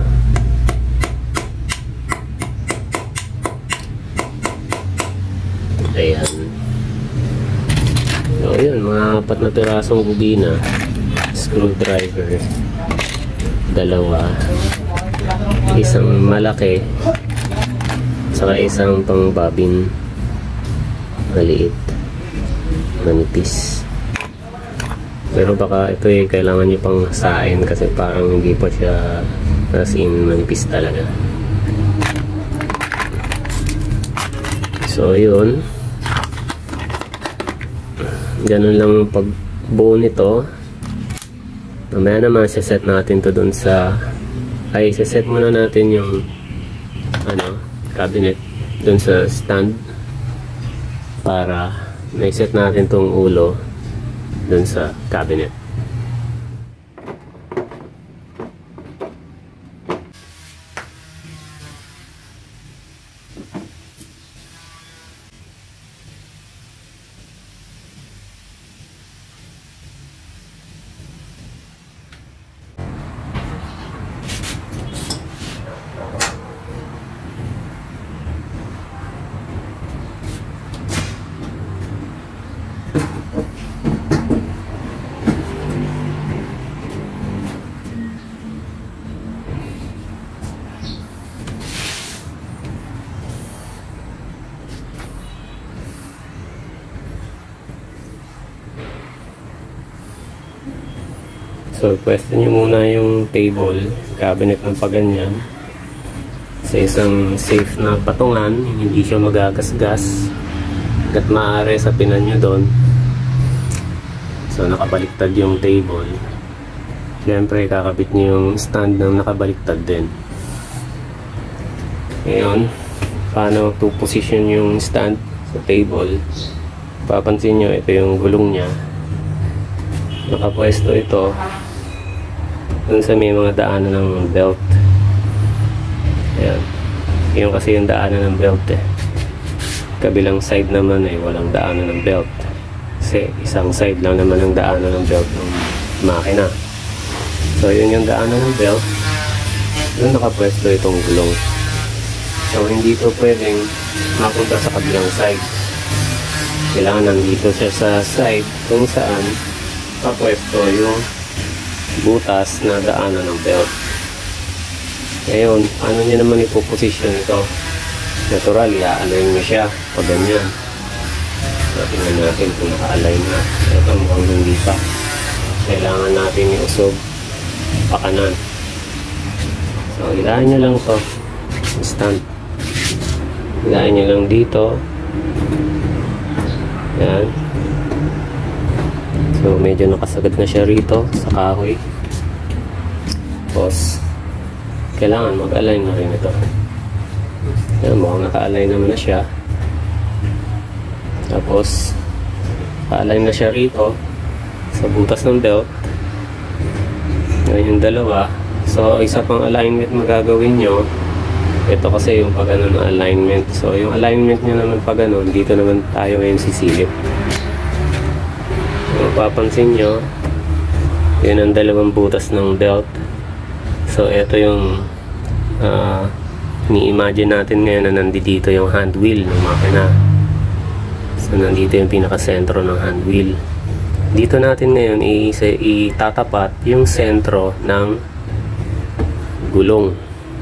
Ayan. So yun, mga apat na pirasong bobina, screwdriver, dalawa, isang malaki, saka isang pang babin maliit, manipis. Pero baka ito eh, kailangan nyo pang sain kasi parang hindi pa siya as in manipis talaga. So yun, ganun lang pagbuo nito. Mamaya naman set natin to dun sa, ay set muna natin yung ano, cabinet dun sa stand para na-set natin tong ulo dun sa cabinet. So, pwesto nyo muna yung table, cabinet ng paganyan sa isang safe na patungan, hindi siya magagasgas at maaari sa pinan nyo doon. So, nakabaliktad yung table. Siyempre, kakabit nyo yung stand ng nakabaliktad din. Ngayon, paano to position yung stand sa table? Papansin nyo, ito yung gulong nya. Nakapwesto ito dun sa may mga daanan ng belt. Ayan. Yun kasi yung daanan ng belt eh. Kabilang side naman ay walang daanan ng belt. Kasi isang side lang naman ang daanan ng belt ng makina. So yun yung daanan ng belt. Doon nakapwesto itong gulong. So hindi ito pwedeng mapunta sa kabilang side. Kailangan nandito siya sa side kung saan kapwesto yung butas na daanan ng belt. Ngayon, ano nyo naman ipoposition ito? Natural, i-align nyo siya pag ganyan. So, tingnan natin kung naka-align na. Ito mukhang hindi pa. Kailangan natin iusog pa kanan. So, ilahin nyo lang to. Instant. Ilahin nyo lang dito. Yan. So, medyo nakasagad na siya rito sa kahoy. Tapos, kailangan mag-align na rin ito. Yan, mukhang naka-align naman na siya. Tapos, naka-align na siya rito sa butas ng belt. Yan yung dalawa. So, isa pang alignment magagawin nyo. Ito kasi yung pag-ano na alignment. So, yung alignment nyo naman pag-ano, dito naman tayo ngayon sisilip. Kung papansin nyo, yun ang dalawang butas ng belt. So, ito yung uh, ni-imagine natin ngayon na nandito yung hand wheel ng makina. So, nandito yung pinaka-sentro ng hand wheel. Dito natin ngayon itatapat yung sentro ng gulong.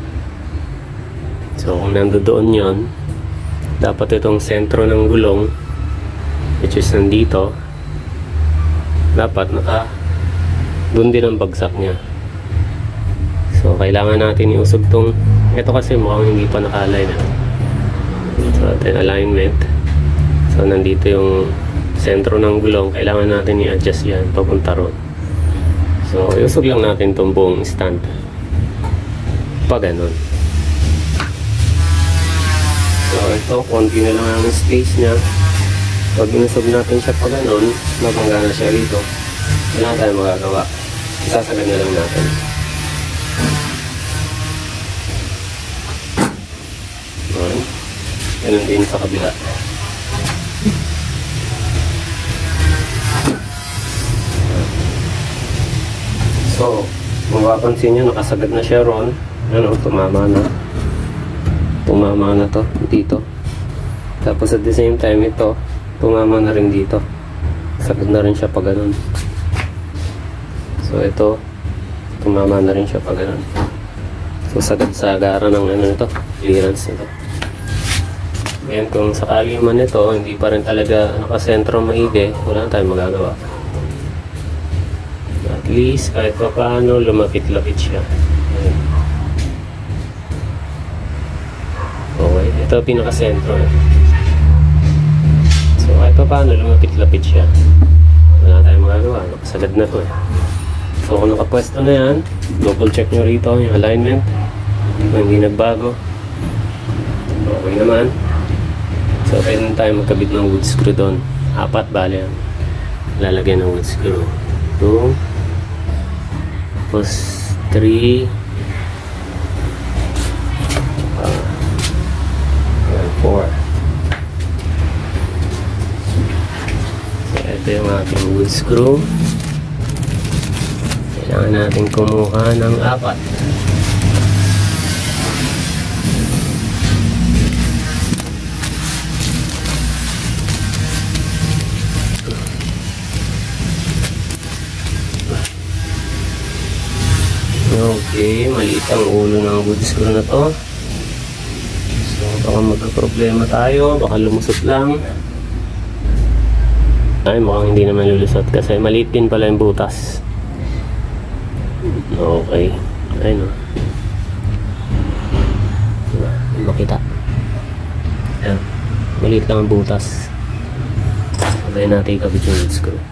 So, kung nandoon yun, dapat itong sentro ng gulong, which is nandito, dapat naka doon din ang bagsak niya. So, kailangan natin iusog tong, ito kasi mukhang hindi pa naka-align. So, atin alignment. So, nandito yung sentro ng gulong. Kailangan natin i-adjust yan papunta ron. So, iusog lang natin tong buong stand. Pa ganun. So, ito, konti na lang ang space niya. Pag inusog natin siya pa ganun, mabangga na siya rito. Wala tayong magagawa. Isasagad na lang natin. Okay. Ganun din sa kabila. So, kung mapapansin nyo, nakasagad na siya ron. Ano, tumama na. Tumama na to dito. Tapos at the same time, ito, tumama na rin dito. Sagad na rin siya pa ganun. So, ito, tumama na rin siya pa ganun. So, sagad-sagara ng ano nito, clearance nito. Ngayon, kung sakali man ito, hindi pa rin talaga nakasentro maigi, wala na tayong magagawa. At least, kahit pa paano, lumapit-lapit siya. Okay, ito pinaka-sentro. So, kahit pa paano, lumapit-lapit siya. Wala na tayong magagawa, nakasagad na to eh. So, kung nakapwesto na yan, double check nyo rito yung alignment. Hindi nagbago. Okay naman. So, pwede na tayo magkabit ng wood screw doon. Apat, bali yan. Lalagyan ng wood screw. two. Tapos, three. Uh, four. So, ito yung ating wood screw. Kailangan natin kumuha ng apat. Okay, maliit ang ulo ng wood screw na to. So, baka magka-problema tayo, baka lumusot lang. Ay, mukhang hindi naman lulusot kasi maliit din pala yung butas. Okay, ayun o. Hindi makita. Ayan, maliit lang ang butas. Sabayin natin ikabit yung wood screw.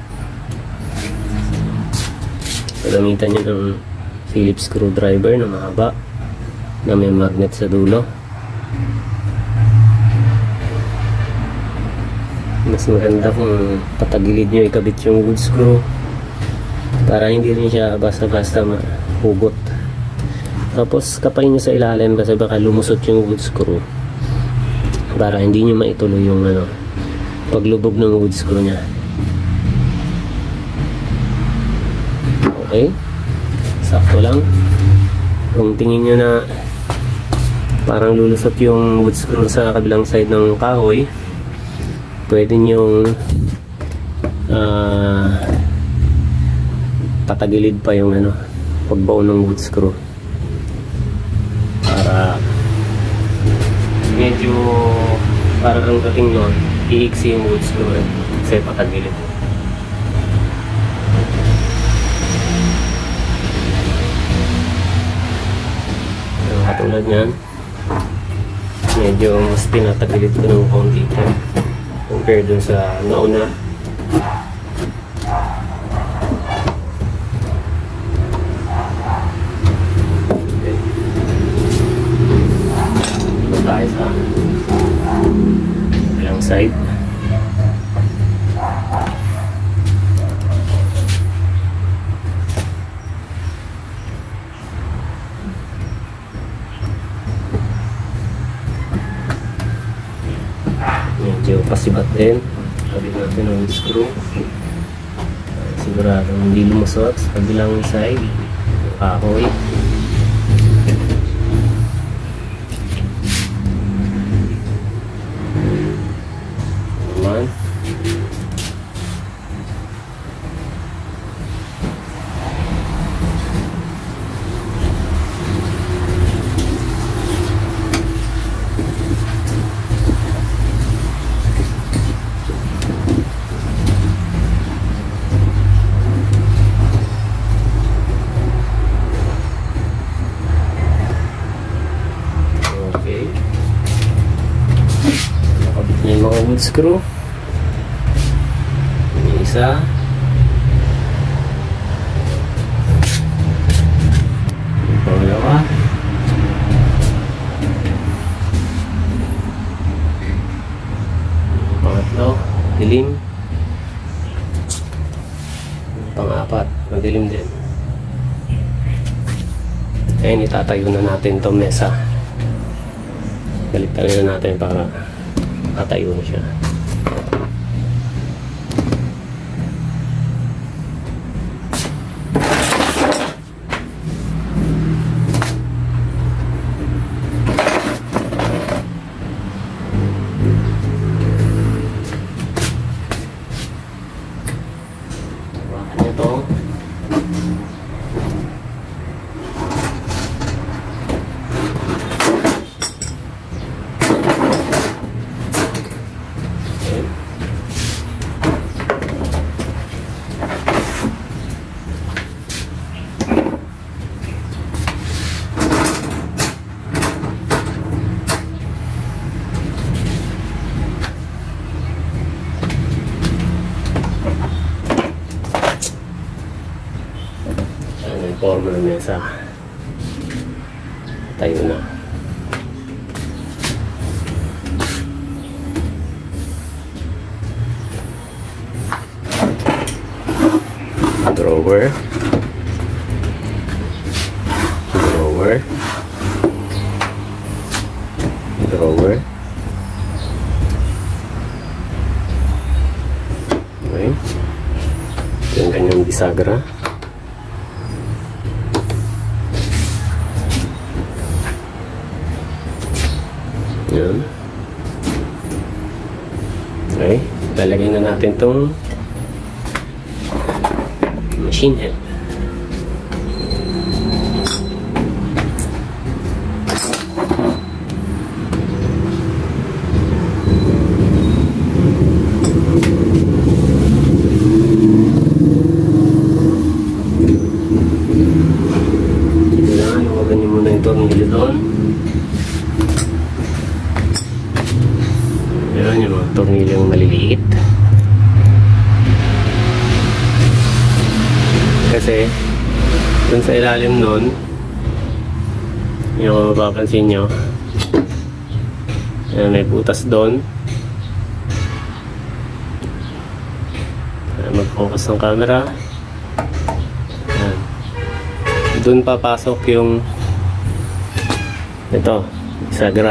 Gamitan nyo ng Phillips screwdriver na mahaba na may magnet sa dulo. Mas maganda kung patagilid nyo ikabit yung wood screw para hindi rin siya basta-basta mahugot. Tapos kapain nyo sa ilalim kasi baka lumusot yung wood screw para hindi nyo maituloy yung ano, paglubog ng wood screw nya. Okay, sakto lang. Kung tingin nyo na parang lulusot yung wood screw sa kabilang side ng kahoy, pwede nyong uh, patagilid pa yung ano, pagbaon ng wood screw. medyo parang ang dating nun, iiksi yung wood screw eh. Kasi patagilid. So, katulad nyan, medyo mas pinatagilid ko ng konti ito compare dun sa nauna. Tayo sa ilang side. Medyo pasibat din. Kabit natin ang screw. Sigurado hindi lumusot sa kabilang side. Kahoy. Yung mga wood screw. Yung isa. Yung pangalawa. Yung pangatlo. Dilim. Yung pang-apat. Madilim din. Ayun, itatayo na natin itong mesa. Baliktad na natin para tatayo na siya. Hawakan niyo to. Forma ng mesa. Tayo na. Drawer. Drawer. Drawer. Okay. Ito yung kanyang bisagra. Yan. Okay, lalagay na natin itong machine head. Kailangan huwagan niyo muna yung tornilyo doon. Yan yung mga tornilyong maliliit. Kasi dun sa ilalim nun, yung mapapansin nyo, yan, may butas doon. Mag-focus ng camera. Yan. Dun papasok yung ito, bisagra.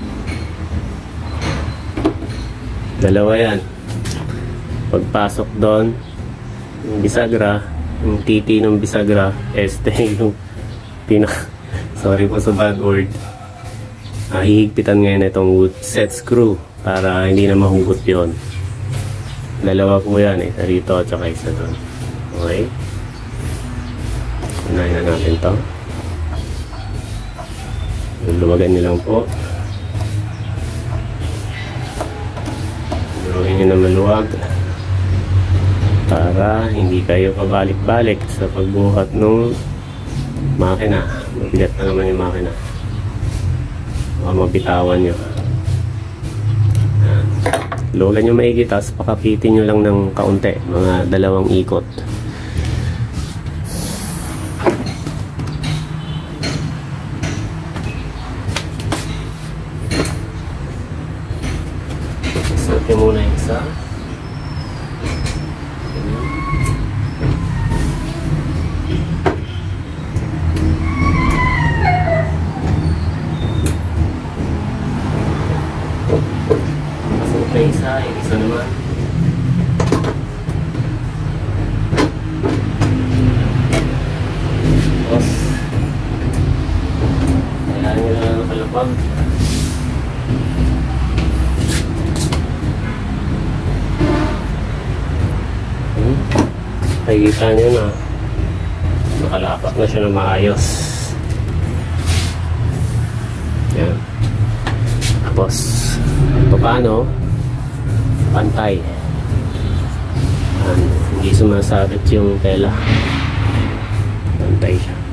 Dalawa yan. Pagpasok doon, yung bisagra, yung titi ng bisagra, este yung pinak... Sorry po sa bad word. Ah, hihigpitan ngayon itong wood set screw para hindi na mahugot yon. Dalawa po yan, isa rito at saka isa doon. Okay? Unahin na natin to. Luwagan niyo lang po. nyo na maluwag para hindi kayo pabalik-balik sa pagbuhat ng makina. Mabigat na naman yung makina, baka mabitawan nyo. Luwagan nyo maigi, tapos pakapitin nyo lang ng kaunti, mga dalawang ikot. Isot nyo muna yung isa. May isa, yung isa naman. Tapos kailangan nyo lang nakalapag. Hmm. Nakikita nyo na nakalapak na siya na maayos. Yan. Tapos paano pantay, and hindi sumasabit yung tela, pantay siya.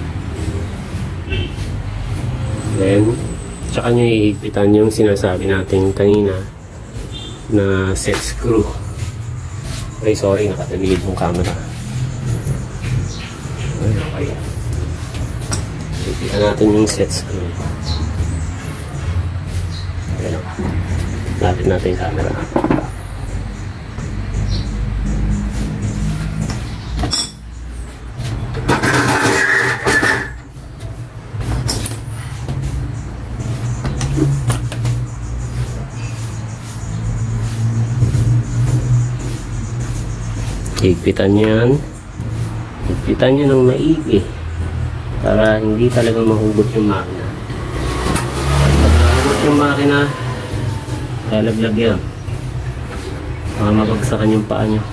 Then tsaka nyo ihigpitan yung sinasabi natin kanina na set screw. Ay sorry, nakatagilid yung camera. Ay, okay, ihigpitan natin yung set screw. Ayan, lapit natin yung camera. Higpitan nyo yan. Higpitan nyo ng maigi para hindi talaga mahugot yung makina. Pag mahugot yung makina, lalaglag yan, baka mabagsakan yung paa nyo.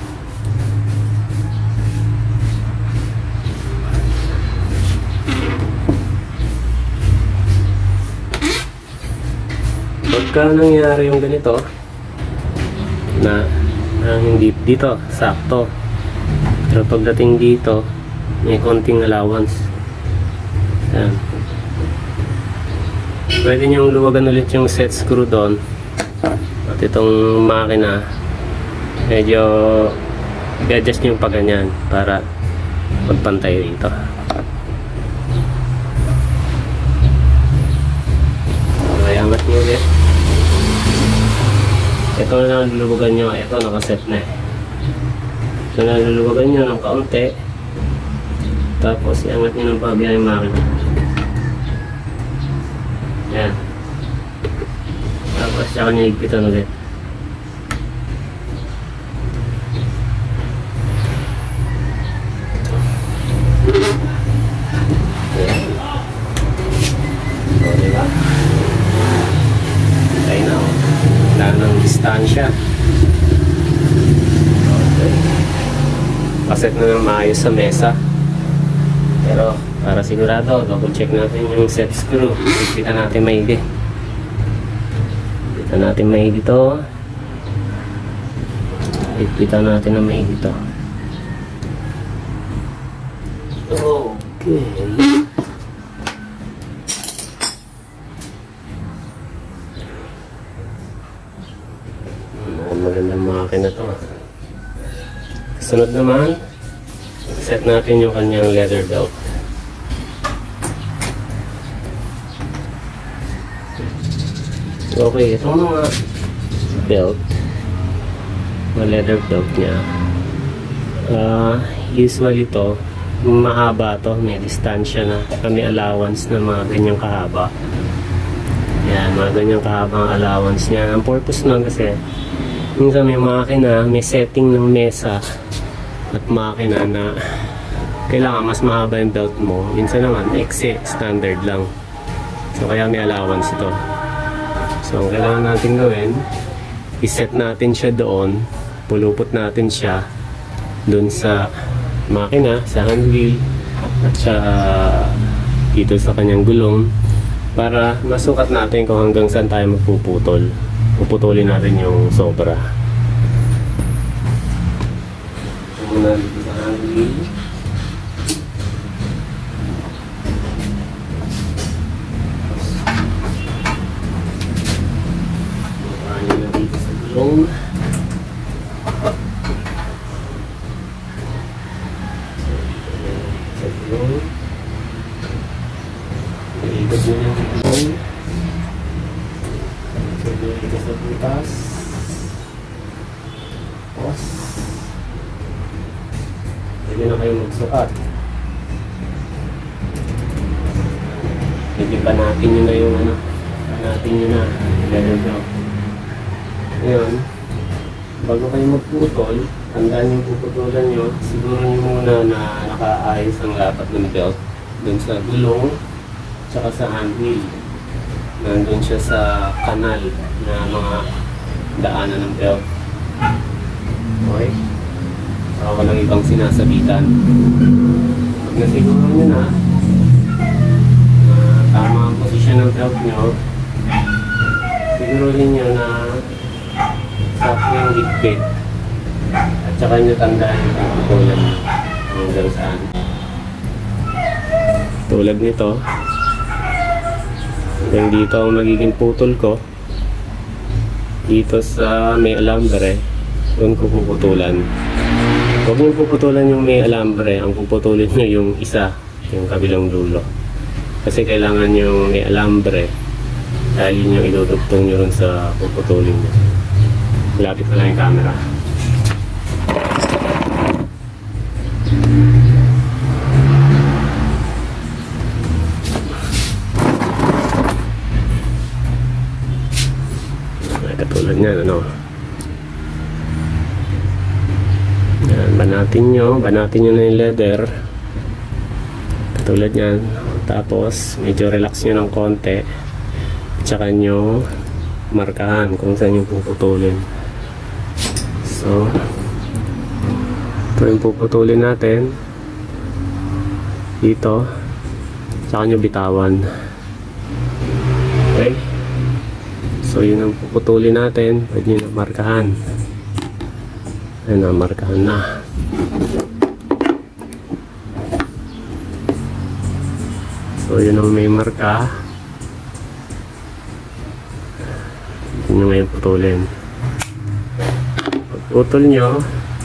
Pagka nangyari yung ganito na, na hindi dito sakto, pero pagdating dito may konting allowance, yan, pwede nyong luwagan ulit yung set screw doon. At itong makina, medyo i-adjust nyo pa ganyan para magpantay rito. Okay, angat nyo ulit. Ito na naluluwagan nyo, ito nakaset na eh. Ito na naluluwagan nyo ng kaunti, tapos iangat nyo ng pabaya yung makina. Yan. Tapos siya kanya higpitan ulit. Ayan. O, diba? Okay na o. Wala ng distansya. Okay. Paset na ng maayos sa mesa. Pero para sigurado, double check natin yung set screw. Higpitan natin maigi. Higpitan natin maigi to. Higpitan natin na maigi to. Okay. Magandang makina to. Sunod naman, set natin yung kanyang leather belt. Okay, itong mga belt, mga leather belt niya, uh, usually to mahaba to, may distansya na, may allowance na mga ganyang kahaba. Yan, mga ganyang kahabang allowance niya. Ang purpose nun kasi minsan may makina, may setting ng mesa at makina na kailangan mas mahaba yung belt mo. Minsan naman, exe, standard lang. So kaya may allowance ito. So ang kailangan natin gawin, iset natin siya doon, pulupot natin siya doon sa makina, sa hand wheel at sa dito sa kanyang gulong, para masukat natin kung hanggang saan tayo magpuputol. Puputulin natin yung sobra. muna dito sa handle. Bukaan nyo na dito sa gulong. Sa gulong. Iikot nyo na yung gulong. So, dito sa butas. Tapos, pwede na kayo magsukat. Pwede pa natin nyo na yung ano, pa natin nyo na. Ganun daw. Ngayon, bago kayo magputol, tandaan yung puputulan nyo, siguro nyo muna na nakaayos ang lapat ng belt dun sa gulong, tsaka sa handle. Nandun siya sa kanal na mga daanan ng belt. Okay? Saka walang ibang sinasabitan. Pag nasiguro nyo na uh, tama ang posisyon ng belt nyo, siguruhin nyo na sakto yung higpit. At saka nyo tandaan yung puputulan nyo hanggang saan. Tulad nito, hanggang dito ang magiging putol ko. Dito sa may alambre, doon ko puputulan. Huwag nyo puputulan yung may alambre, ang puputulin nyo yung isa, yung kabilang dulo. Kasi kailangan yung may alambre dahil yun yung idudugtong nyo rin sa puputulin nyo. Lapit na lang yung camera. Katulad niyan, ano? Yan, banatin nyo. Banatin nyo na yung leather. Katulad niyan. Tapos, medyo relax nyo ng konti. Tsaka nyo markahan kung saan yung puputulin. So, ito yung puputulin natin. Dito. Tsaka nyo bitawan. Okay? So, yun ang puputulin natin. Pwede nyo na markahan. Ayan na, markahan na. So, yun ang may marka. Yun yung ngayon putulin. Pag putol nyo,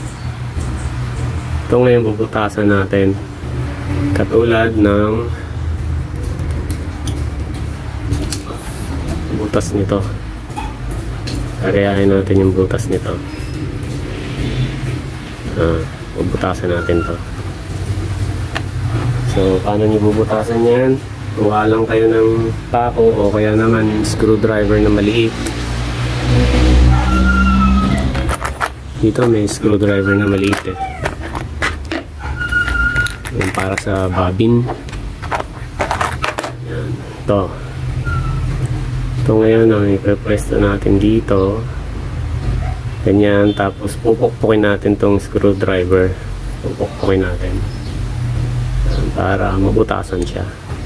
ito ngayon bubutasan natin. Katulad ng butas nito. Karayahin natin yung butas nito. Ah, bubutasan natin to. So, paano nyo bubutasan yan? Kuha lang kayo ng pako o kaya naman screwdriver na maliit. Dito may screwdriver na maliit eh. Yung para sa bobbin. Yan. Ito. Ito ngayon ang ipre-press na natin dito. Ganyan. Tapos pupukpukin natin tong screwdriver. Pupukpukin natin. Yan, para mabutasan siya.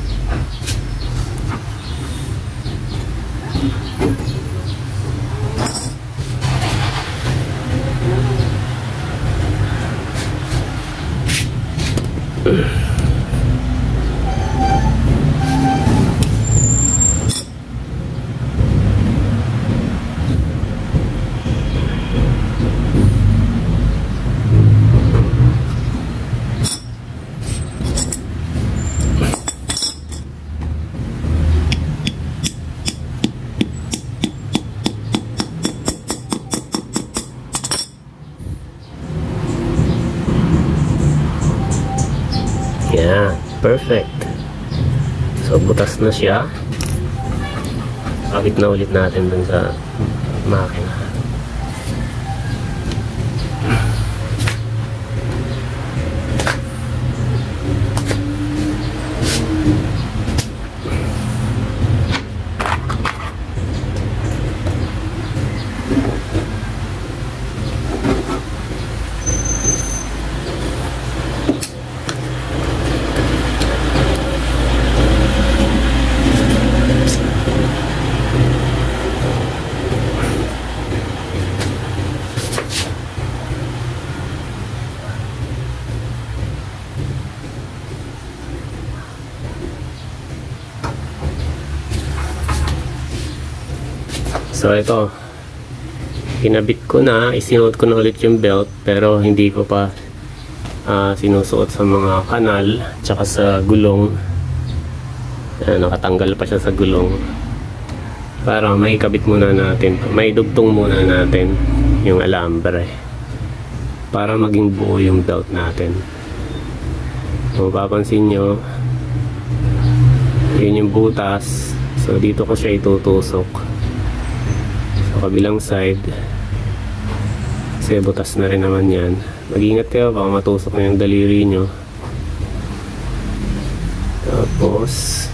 Yan, perfect. So, butas na siya. Kabit na ulit natin dun sa makina. So ito, kinabit ko na, isinuot ko na ulit yung belt, pero hindi ko pa uh, sinusuot sa mga kanal tsaka sa gulong. Uh, nakatanggal pa siya sa gulong para may kabit muna natin, may dugtong muna natin yung alambre para maging buo yung belt natin. Kung mapapansin nyo, yun yung butas. So dito ko siya itutusok sa kabilang side kasi butas na rin naman yan. Mag-ingat kayo, baka matusok na yung daliri nyo. Tapos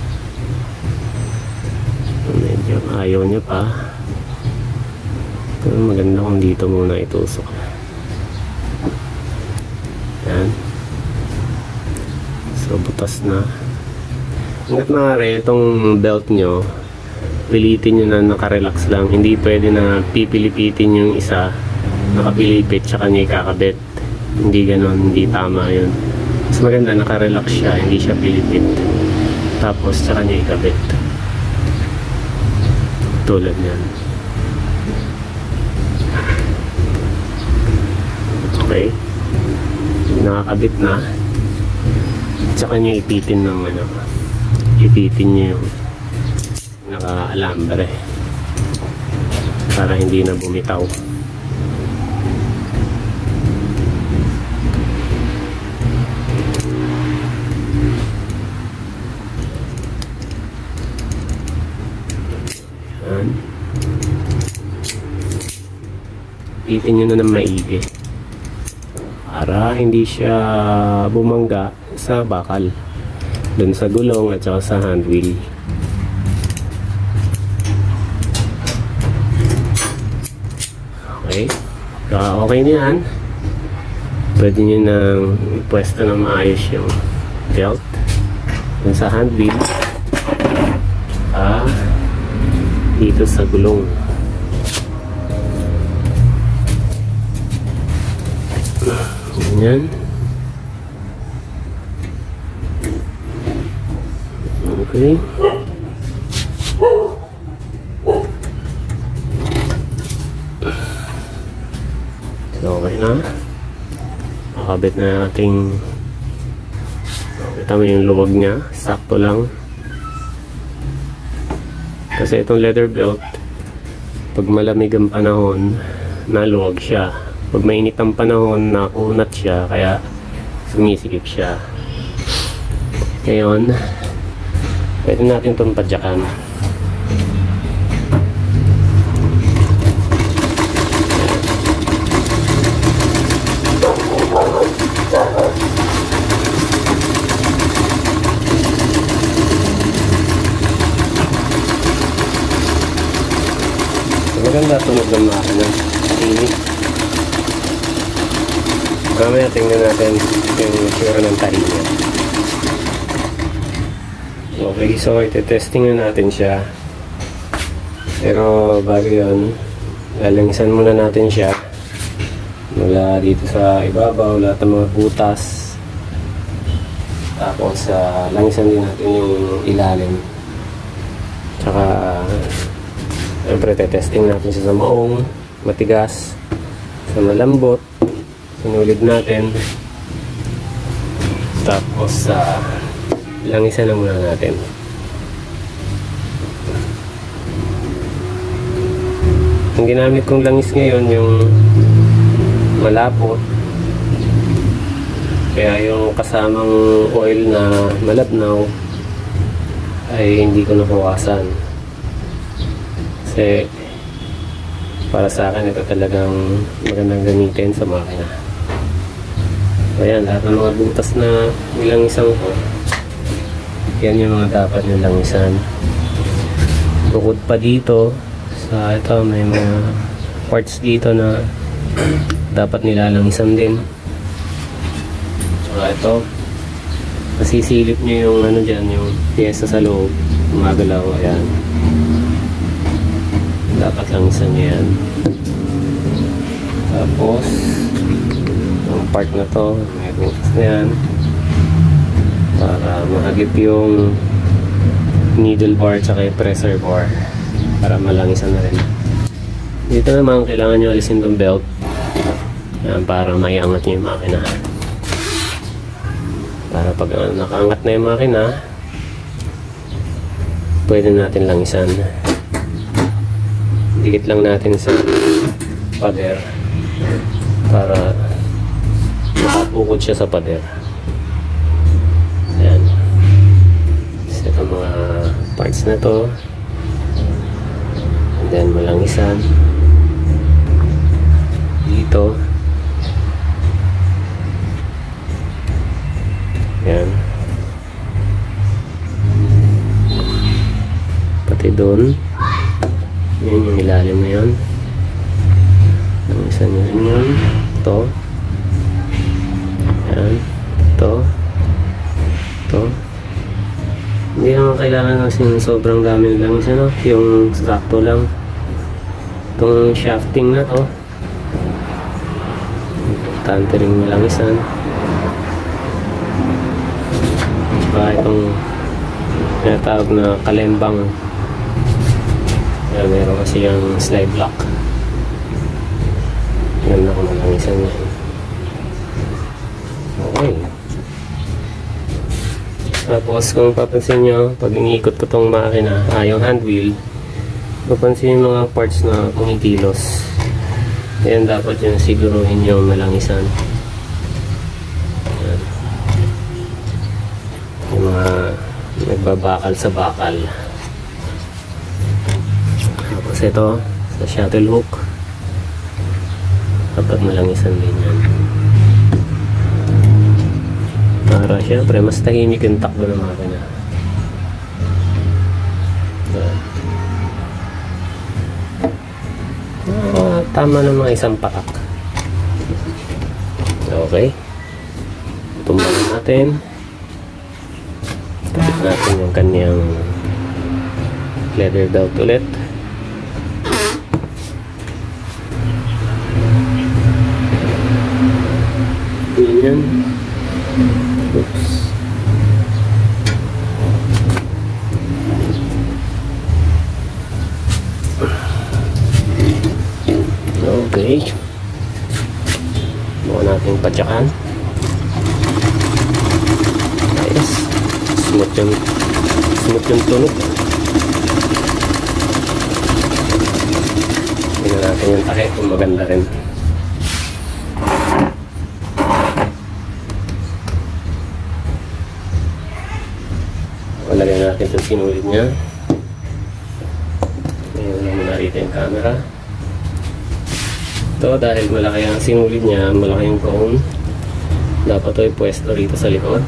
medyo ayaw niya pa, pero maganda kung dito muna itusok. Yan. So butas na. Hanggat maaari itong belt nyo, pilitin nyo na nakarelax lang. Hindi pwede na pipilipitin yung isa, nakapilipit tsaka nyo ikakabit. Hindi ganon, hindi tama yun. Mas maganda nakarelax siya, hindi siya pilipit, tapos tsaka nyo ikabit. Tulad yan. Okay, nakakabit na, tsaka nyo ipitin ng ano, ipitin nyo yung naka-alambre para hindi na bumitaw. Yan. Ipitin nyo na ng maigi para hindi siya bumangga sa bakal dun sa gulong at saka sa hand wheel. Okay, kaya okay na yan. Pwede nyo nang ipwesto na maayos yung belt dun sa hand wheel, ah, dito sa gulong. Ganyan. Okay. So, okay na. Makabit na nating, kita mo yung luwag niya, sakto lang. Kasi itong leather belt, pag malamig ang panahon, naluwag siya. Pag mainit ang panahon, nakunat siya, kaya sumisikip siya. Ngayon, pwede natin itong padyakan. Maganda tunog ng makina. Init. Mamaya tingnan natin yung sura ng tahi niya. Okay, so iti-testing na natin siya. Pero bago yun, lalangisan muna natin siya. Mula dito sa ibabaw, lahat ng mga butas. Tapos uh, langisan din natin yung ilalim. Tsaka siyempre testing natin siya sa maong, matigas, sa malambot. Sinulid natin. Tapos uh, langisan na muna natin. Ang ginamit kong langis ngayon yung malapot, kaya yung kasamang oil na malabnaw ay hindi ko nakuwasan. Kasi para sa akin ito talagang magandang gamitin sa makina. Ayan, lahat ng mga butas na nilangisan ko, yan yung mga dapat nilangisan. Bukod pa dito sa ito, may mga parts dito na dapat nilalangisan din. So ito, masisilip nyo yung ano dyan, yung pyesa sa loob, gumagalaw. Ayan, dapat langisan nyo yan. Tapos ang part na to, may butas na yan para mahagip yung needle bar tsaka yung pressure bar para malangisan na rin. Dito naman kailangan nyo alisin itong belt. Yan, para maiangat nyo yung makina. Para pag uh, nakaangat na yung makina, pwede natin langisan. Dikit lang natin sa pader para makapukod siya sa pader. Ayan. So, itong mga parts na to, and then malangisan dito. Ayan. Pati doon. Yan yung ilalim na yun. Langisan nyo rin yun. Ito. Ayan. Ito. Ito. Hindi naman kailangan ng sobrang dami ng langis, ano? Yung sakto lang. Itong shafting na to, importante rin malangisan. Saka itong tinatawag na kalembang. Ayan, meron kasi yung slide block. Ganda ko malangisan niya. Okay. Tapos kung papansin nyo, pag iniikot ko itong makina, ah, yung hand wheel, papansin yung mga parts na kumikilos. Ayan, dapat yung siguruhin yung malangisan. Ayan. Yung mga nagbabakal sa bakal. Tapos ito, sa shuttle hook, dapat malangisan din yan. Para syempre mas tahimik yung takbo ng makina. Ah, tama na mga isang patak. Okay. Tumbalan natin. Tumbalan natin yung kanyang leather belt ulit. Yan. Oops. Okay. Buka natin patyakan. Ayos. Smooth yung smooth yung tunog. Tingnan natin yung takip kung maganda rin. Lagyan natin itong sinulit niya. Ngayon lang muna rito yung camera. Ito, dahil malaki ang sinulit niya, malaki yung cone, dapat ito ipwesto rito sa likod.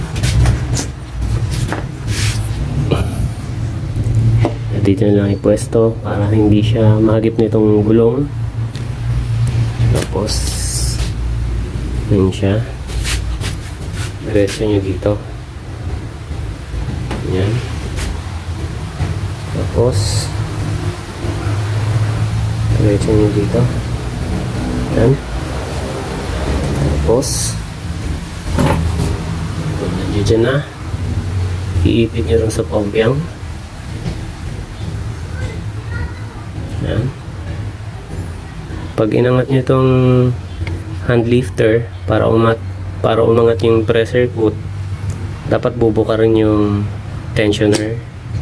Dito na lang ipwesto para hindi siya mahagip nitong gulong. Tapos yun siya. Diretso nyo dito. Yan. Tapos diretso nyo dito. Yan. Tapos kung nandiyo dyan na, iipit nyo rin sa pompiang. Yan. Pag inangat nyo itong hand lifter para umat para umangat yung pressure foot, dapat bubuka rin yung tensioner.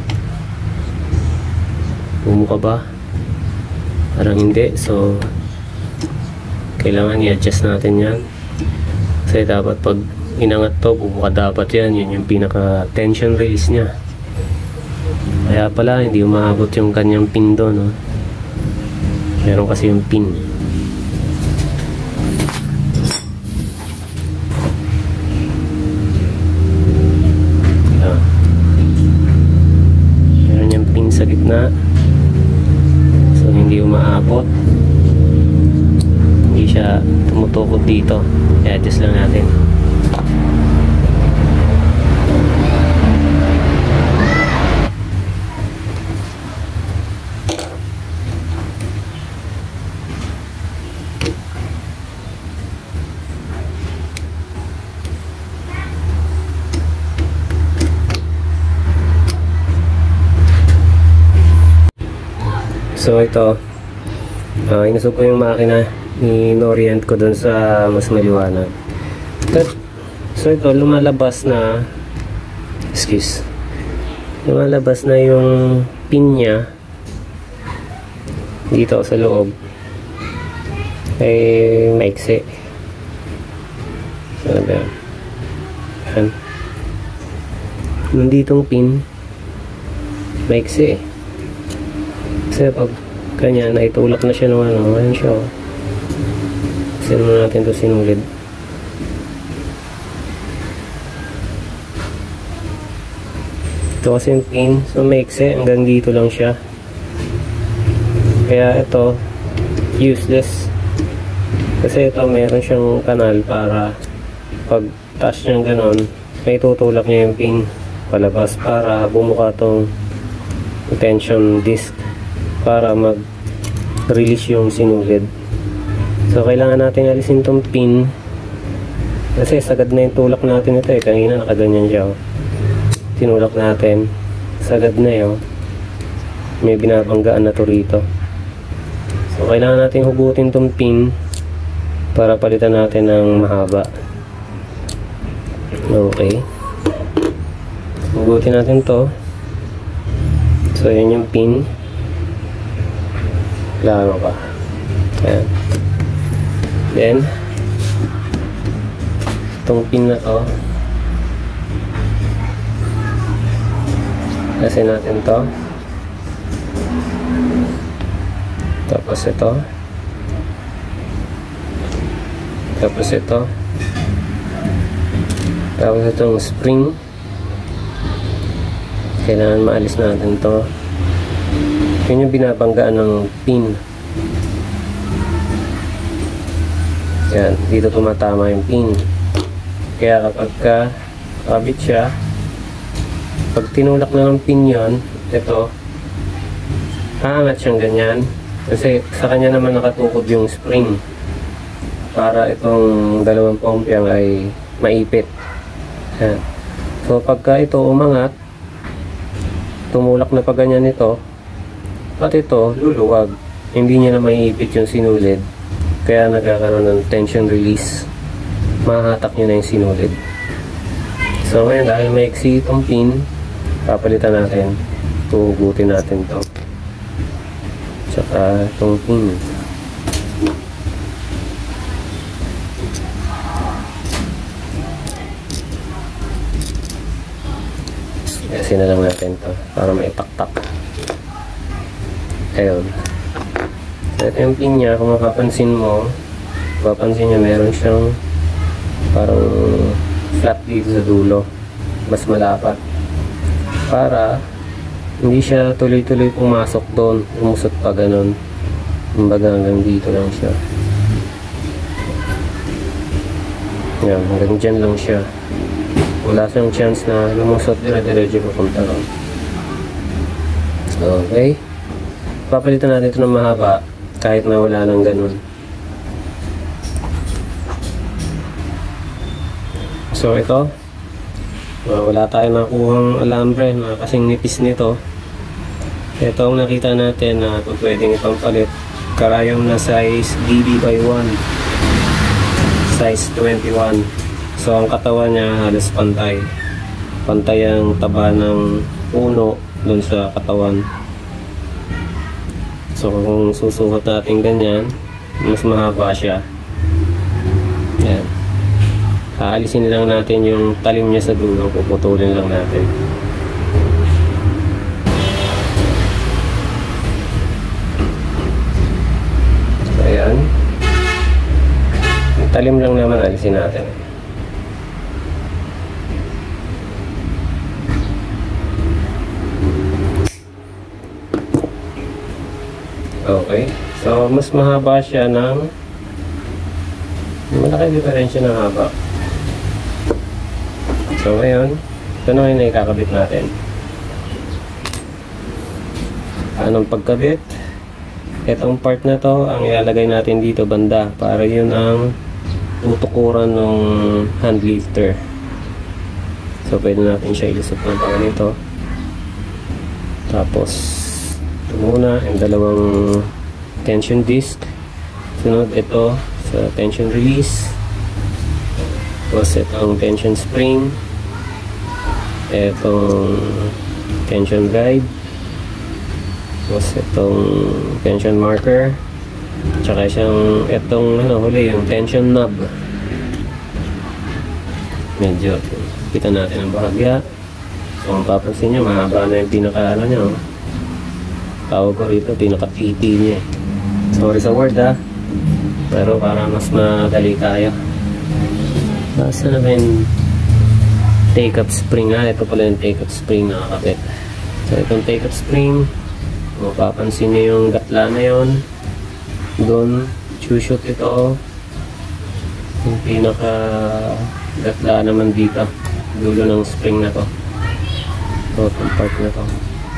Bumuka ba? Parang hindi. So kailangan i-adjust natin yan. Kasi dapat pag inangat to, bubuka dapat yan. Yun yung pinaka tension release nya. Kaya pala hindi umaabot yung kanyang pin doon, no? Meron kasi yung pin. Sa gitna, so hindi umaabot, hindi siya tumutukod dito. I-adjust lang natin. So ito, Uh, inusog ko yung makina, in-orient ko dun sa mas maliwanag. So ito, lumalabas na, excuse, lumalabas na yung pin niya dito sa loob. Ay maiksi. So, yan. Nanditong pin, maiksi. Kasi pag kanya, naitulak na siya ng ano, ayan siya. Kasi naman natin ito sinulid. Ito kasi yung pin, so maiksi, hanggang dito lang siya. Kaya ito, useless. Kasi ito, meron siyang kanal para pag touch niyang ganon, may tutulak niya yung pin palabas para bumuka tong tension disc para mag-release yung sinulid. So, kailangan natin alisin tong pin kasi sagad na yung tulak natin ito eh. Kanina nakaganyan siya. Oh. Tinulak natin. Sagad na yun. May binabanggaan na to rito. So, kailangan natin hugutin tong pin para palitan natin ng mahaba. Okay. Hugutin natin to. So, yan yung pin. Klaro pa. Ayan. Then, itong pin na to, kasi natin to. Tapos ito. Tapos ito. Tapos itong spring. Kailangan maalis natin to. Yun yung binabanggaan ng pin. Yan, dito tumatama yung pin. Kaya kapag ka kabit siya, pag tinulak na ng pin yun, ito, aangat siyang ganyan. Kasi sa kanya naman nakatukod yung spring. Para itong dalawang pompiang ay maipit. Yan. So pagka ito umangat, tumulak na pa ganyan ito, at ito luluwag, hindi niya na maiipit yung sinulid, kaya nagkakaroon ng tension release, mahahatak niya na yung sinulid. So ngayon, dahil maiksi itong pin, papalitan natin, tugutin natin to, tsaka itong pin. Kasi na lang natin to para maitaktak. Ayun. At yung pin niya, kung mapapansin mo, mapapansin niya meron siyang parang flat dito sa dulo. Mas malapat. Para hindi siya tuloy-tuloy pumasok doon. Umusot pa ganun. Kumbaga hanggang dito lang siya. Yan, hanggang dyan lang siya. Wala siyang chance na lumusot dire-diretso pupunta lang. Okay. Papalitan natin ito ng mahaba kahit na wala nang ganun. So ito, wala tayong nakuhang alambre na kasing nipis nito. Ito ang nakita natin na kung pwedeng itong palit. Karayom na size D B by one, size twenty-one. So ang katawan niya halos pantay. Pantay ang taba ng puno dun sa katawan. So kung susukat natin ganyan, mas mahaba siya. Yan. Aalisin lang natin yung talim niya sa dulo, puputulin lang natin. So ayan. Yung talim lang naman alisin natin. Okay. So, mas mahaba siya ng malaki diferensya ng haba. So, ngayon, ito na yung ikakabit natin. Anong pagkabit? Itong part na to, ang ilalagay natin dito banda para yun ang tutukuran ng hand lifter. So, pwede natin siya ilusot ng panganito. Tapos, ito muna, yung dalawang tension disc. Sunod ito sa tension release. Tapos itong tension spring. Itong tension guide. Tapos itong tension marker. Tsaka siyang itong ano huli, yung tension knob. Medyo kita natin ang bahagya. So kung papansin nyo, mahaba na yung pinaka ano nyo. Tawag ko rito, pinaka-P T niya. Sorry sa word ha, pero para mas madali tayo. Basta na ba yung take-up spring ha? Ito pala yung take-up spring na kakabit. So itong take-up spring, kung papansin nyo yung gatla na yun, doon, shoot ito. Yung pinaka gatla naman dito, dulo ng spring na to. Ito, itong part na to.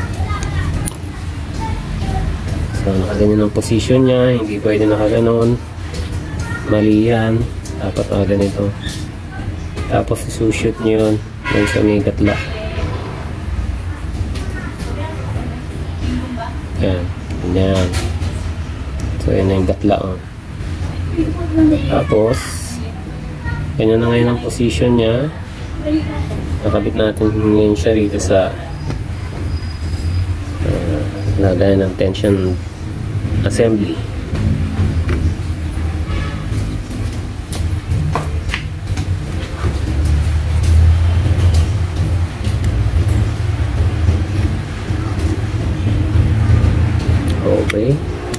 So, nakaganyan ang position niya, hindi pwede nakaganon. Mali yan, dapat nakaganito. Tapos isushoot nyo yun dahil sa may gatla. Yan, yan. So, yan na yung gatla. Oh. Tapos, ganyan na ngayon ang position niya. Nakabit natin ngayon siya rito sa uh, lagayan ng tension assembly. Okay.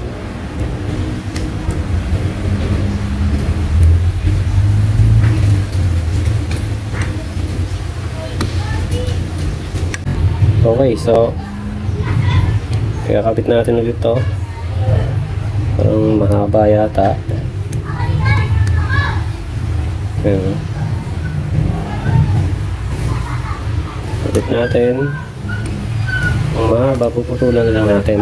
Okay, so kaya kapit natin ulit to. Parang mahaba yata. Ayan. Kapit natin. Kung mahaba, puputulan na lang natin.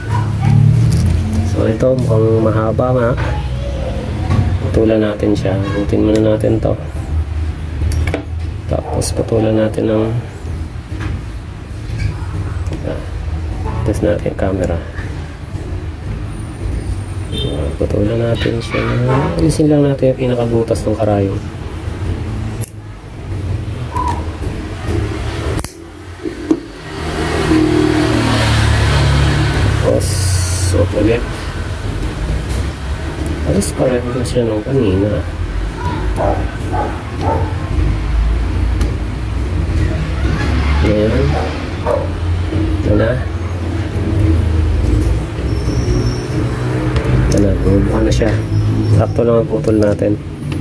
So ito, mukhang mahaba nga. Putulan natin siya. Butin muna natin to. Tapos putulan natin ng test natin yung camera. Putulan natin siya. Alisin lang natin yung pinakabutas ng karayong. Tapos so ulit. Alas pareho na siya nung kanina. Ayan. Ito na. Ito na, bumubuka na siya. Sakto lang ang putol natin.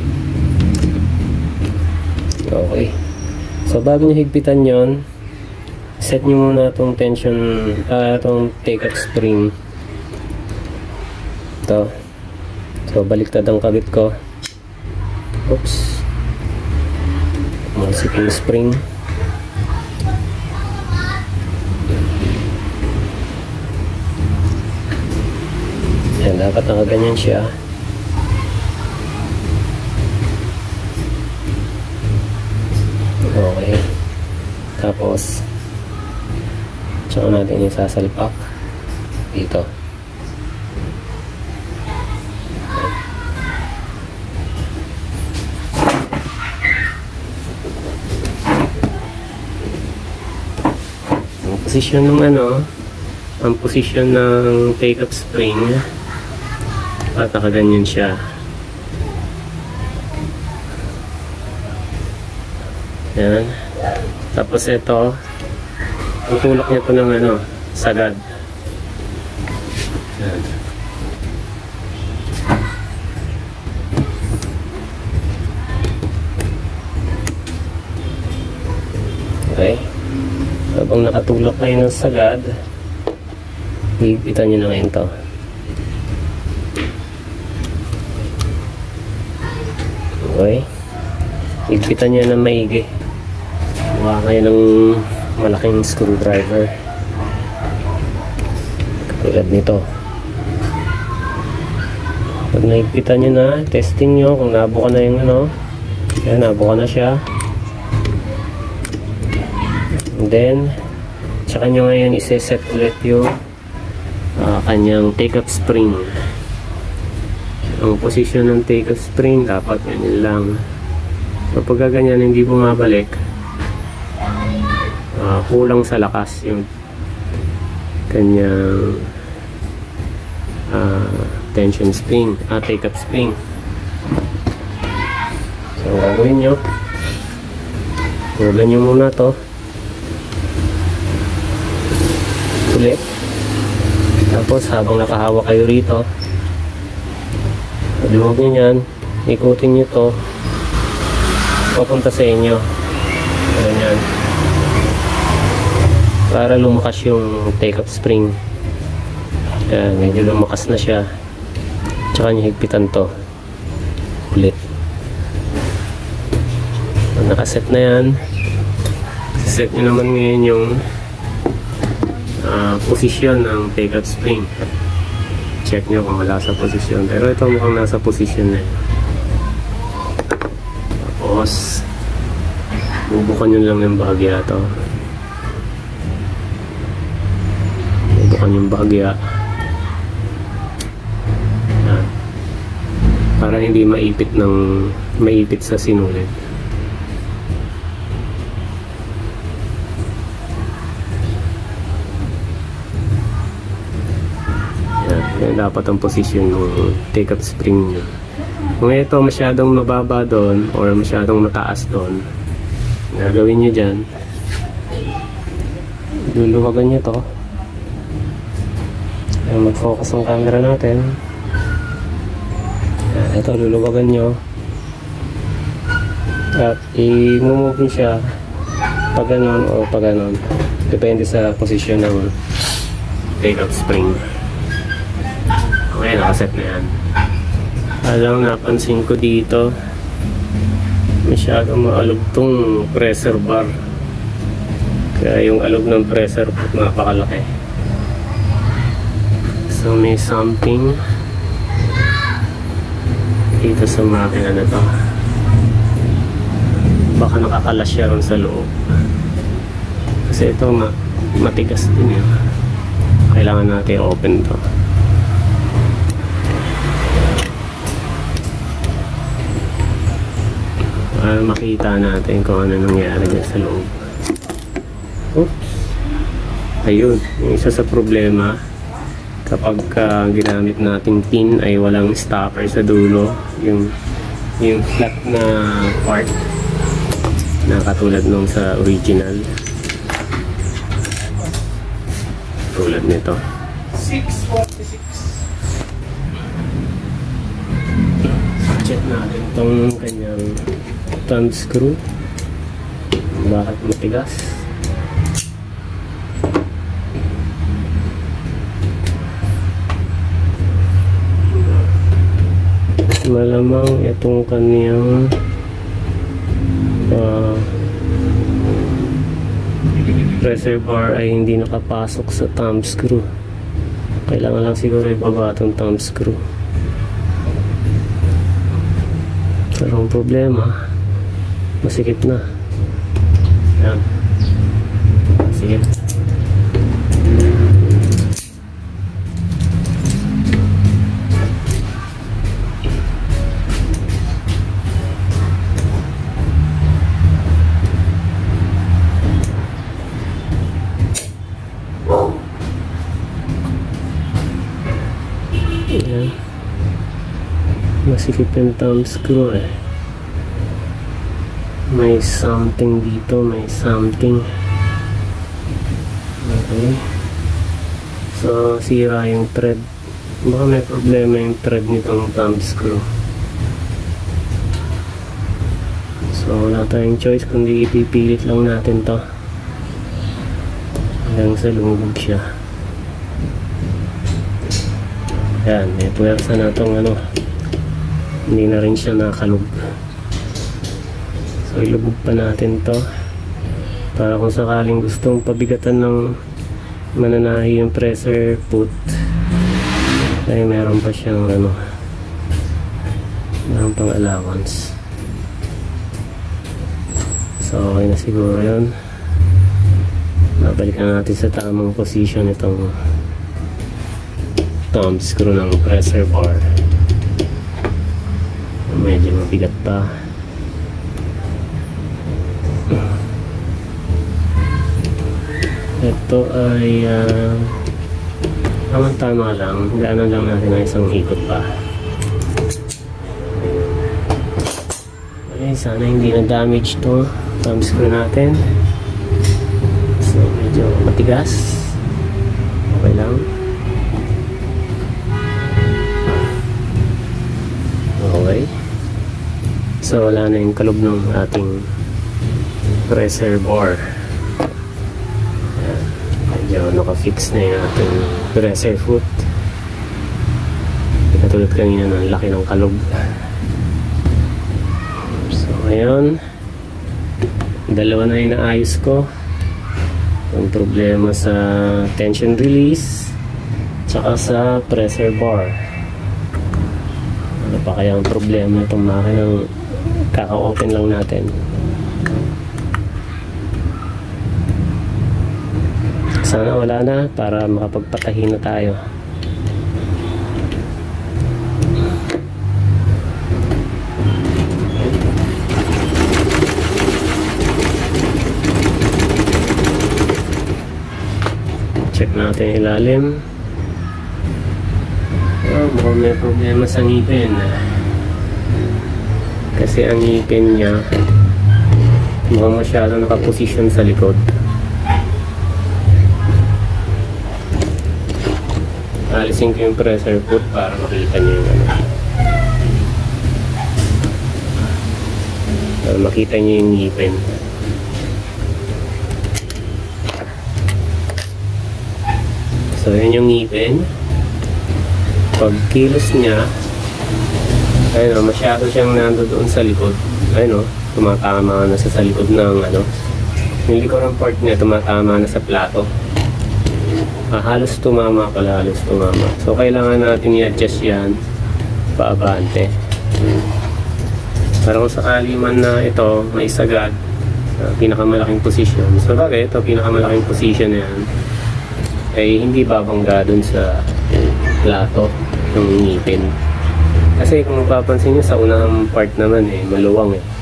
Okay. So bago nyo higpitan yon, set nyo muna itong tension, ah, itong take-up spring. Ito. So baliktad ang kabit ko. Oops. Malasik yung spring. Yan, dapat nakaganyan siya. Okay. Tapos tsaka natin isasalpak dito. Ang posisyon ng ano, ang posisyon ng take-up spring at nakaganyan siya. Yan. Tapos ito, tutulak niya ito ng ano, sagad. Yan. Okay. Habang nakatulak kayo ng sagad, higpitan nyo na ngayon ito. Okay. Higpitan nyo na maigi. Mukha kayo ng malaking screwdriver. Katulad nito. Pag nahigpitan nyo na, testing nyo kung nabuka na yung ano. Yan, nabuka na siya. And then, tsaka nyo ngayon iseset ulit yung uh, kanyang take-up spring. Ang posisyon ng take-up spring dapat ganyan lang. Kapag ganyan hindi bumabalik, uh, kulang sa lakas yung kanyang uh, tension spring, ah, take-up spring. So gagawin nyo, pulan nyo muna to ulit. Tapos habang nakahawak kayo rito, luwag nyo yan, ikutin nyo to papunta sa inyo, ganyan, para lumakas yung take-up spring. Yan, medyo lumakas na siya, tsaka nyo higpitan to ulit. Pag nakaset na yan, set nyo naman ngayon yung uh, posisyon ng take-up spring. Check nyo kung wala sa posisyon, pero ito mukhang nasa posisyon na eh. Tapos bubukan nyo lang yung bahagya to, bubukan yung bahagya yan, para hindi maipit ng maipit sa sinulid. Yan dapat ang posisyon ng take-up spring nyo. Kung ito masyadong mababa doon or masyadong mataas doon, gagawin nyo dyan, luluwagan nyo to. Yan, mag-focus ang camera natin. Yan, ito luluwagan nyo at i-move nyo siya pag ganon o pag ganon, depende sa posisyon ng take-up spring. Okay, nakaset na yan. Alang napansin ko dito, masyadong maalog tong pressure bar, kaya yung alog ng pressure napakalaki. So may something dito sa makina na to, baka nakakalas siya ron sa loob, kasi ito ma matigas din yun. Kailangan natin open to para makita natin kung ano nangyari dyan sa loob. Oops. Ayun, yung isa sa problema kapag uh, ginamit nating pin ay walang stopper sa dulo, yung yung flat na part na katulad nung sa original, tulad nito six forty-six. Check natin tong kanyang thumb screw, bakit matigas. Malamang itong kanyang uh, pressure bar ay hindi nakapasok sa thumb screw. Kailangan lang siguro ibaba itong thumb screw. Pero ang problema, masikip na. Yan. Masikip. Yan. Masikip yung thumb screw eh. May something dito, may something. Okay. So, sira yung thread. Baka may problema yung thread nitong thumb screw. So, wala tayong choice kundi ipipilit lang natin to hanggang sa lumubog siya. Yan, may puwersa na itong ano, hindi na rin siya nakalog. So ilubog pa natin to para kung sakaling gustong pabigatan ng mananahi yung pressure foot ay meron pa siyang ano, meron pang allowance. So okay na siguro yun. Babalikan natin sa tamang position itong thumb screw ng pressure bar. Medyo mabigat pa. Ito ay uh, tama-tama lang. Gaanan lang natin na isang ikot pa. Okay, sana hindi na damage to thumb screw natin. So medyo matigas. Okay lang. Okay. So wala na yung kalog ng ating pressure bar. Ayan. Medyo naka-fix na yung ating pressure foot. Katulad kanina ng laki ng kalog. So ngayon, dalawa na yung naayos ko. Ang problema sa tension release tsaka sa pressure bar. Ano pa kaya ang problema itong makinang kaka-open lang natin. Sana wala na para makapagpatahi na tayo. Check natin ilalim. Oh, mukhang may problema sa ngipin. Kasi ang ngipin niya mukhang masyado nakaposisyon sa likod. Alisin ko yung pressure foot para makita niyo yung ano. Para makita niyo yung ngipin. So yun yung ngipin. Pag kilos niya, ayun o, masyado siyang nando doon sa likod. Ayun o, tumatama na sa likod ng ano, yung likurang part niya tumatama na sa plato. Ah, halos tumama pala, halos tumama. So kailangan natin i-adjust yan paabante. Para kung sakali man na ito may sagad uh, pinakamalaking position. So bagay ito, pinakamalaking position na yan ay hindi babangga dun sa plato ng ngipin. Kasi kung mapapansin nyo sa unang part naman eh, maluwang eh.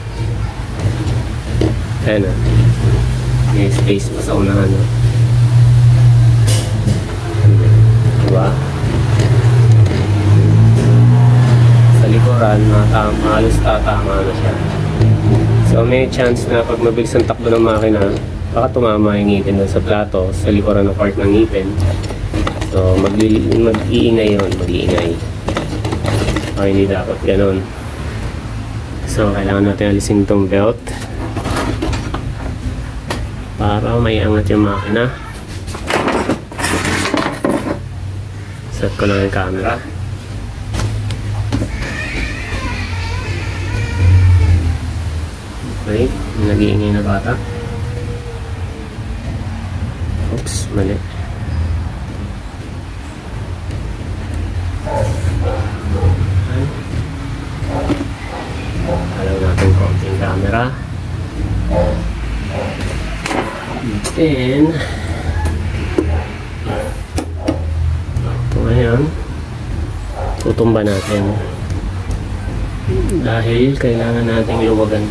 Ayan na. May space pa sa unahan. No? Diba? Sa likuran, halos tatama na siya. So may chance na pag mabilis ang takbo ng makina, baka tumama yung ngipin doon sa plato, sa likuran ng part ng ngipin. So mag-iingay yun, mag-iingay. Okay, hindi dapat ganun. So kailangan natin alisin itong belt para may angat yung makina. Set ko lang yung camera. Okay, nag-iingay na bata. Oops, mali. Halaw natin konting camera. And then ito ngayon tutumba natin dahil kailangan nating luwagan.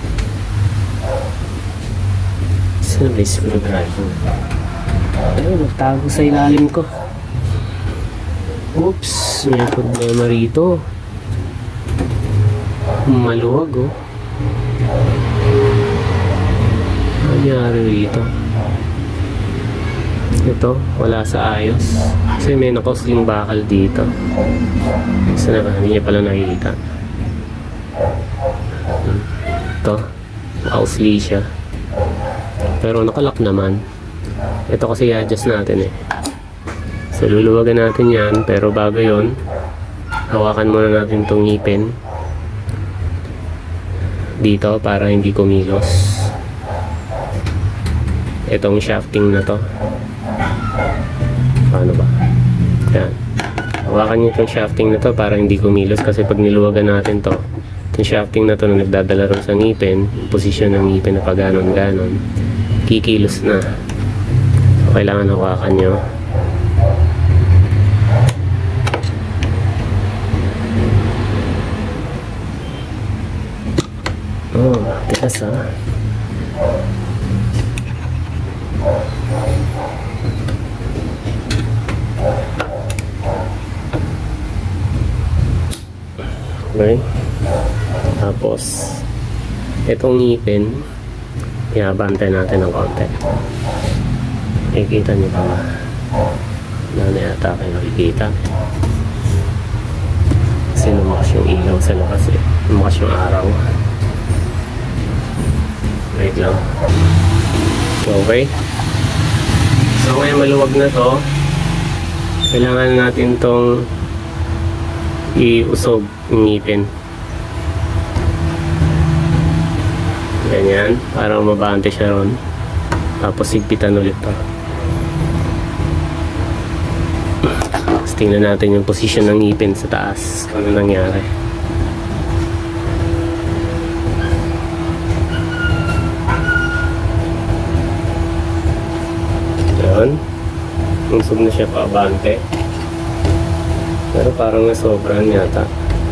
So may screwdriver. Ayun, nagtago sa ilalim ko. Oops, may problema rito. Maluwag oh. Ano nangyari rito? Ito, wala sa ayos. Kasi may nakosling bakal dito. Sana ba? Hindi niya pala nakikita. Ito, nakosli siya. Pero nakalock naman. Ito kasi i-adjust natin eh. So luluwagan natin yan. Pero bago yun, hawakan muna natin itong ngipin dito para hindi kumilos. Itong shafting na to. Paano ba? Yan. Hawakan nyo itong shafting na to para hindi kumilos. Kasi pag niluwagan natin to, itong shafting na to na nagdadala rin sa ngipin, posisyon ng ngipin na pag ganon-ganon, kikilos na. So kailangan hawakan nyo. Yes, ah. Okay. Tapos, itong ngipin, pinabantay natin ng konti. Nakikita niyo pa ba? Wala na yata kayo nakikita. Kasi lumakas yung ilaw sa labas eh. Lumakas yung araw. Wait lang. Okay. So ngayon maluwag na to. Kailangan natin tong iusog yung ngipin. Ganyan. Para mabante siya ron. Tapos higpitan ulit pa. Tapos tingnan natin yung position ng ngipin sa taas. Kung ano nangyari. Yan. Usog na siya paabante. Pero parang nasobran yata.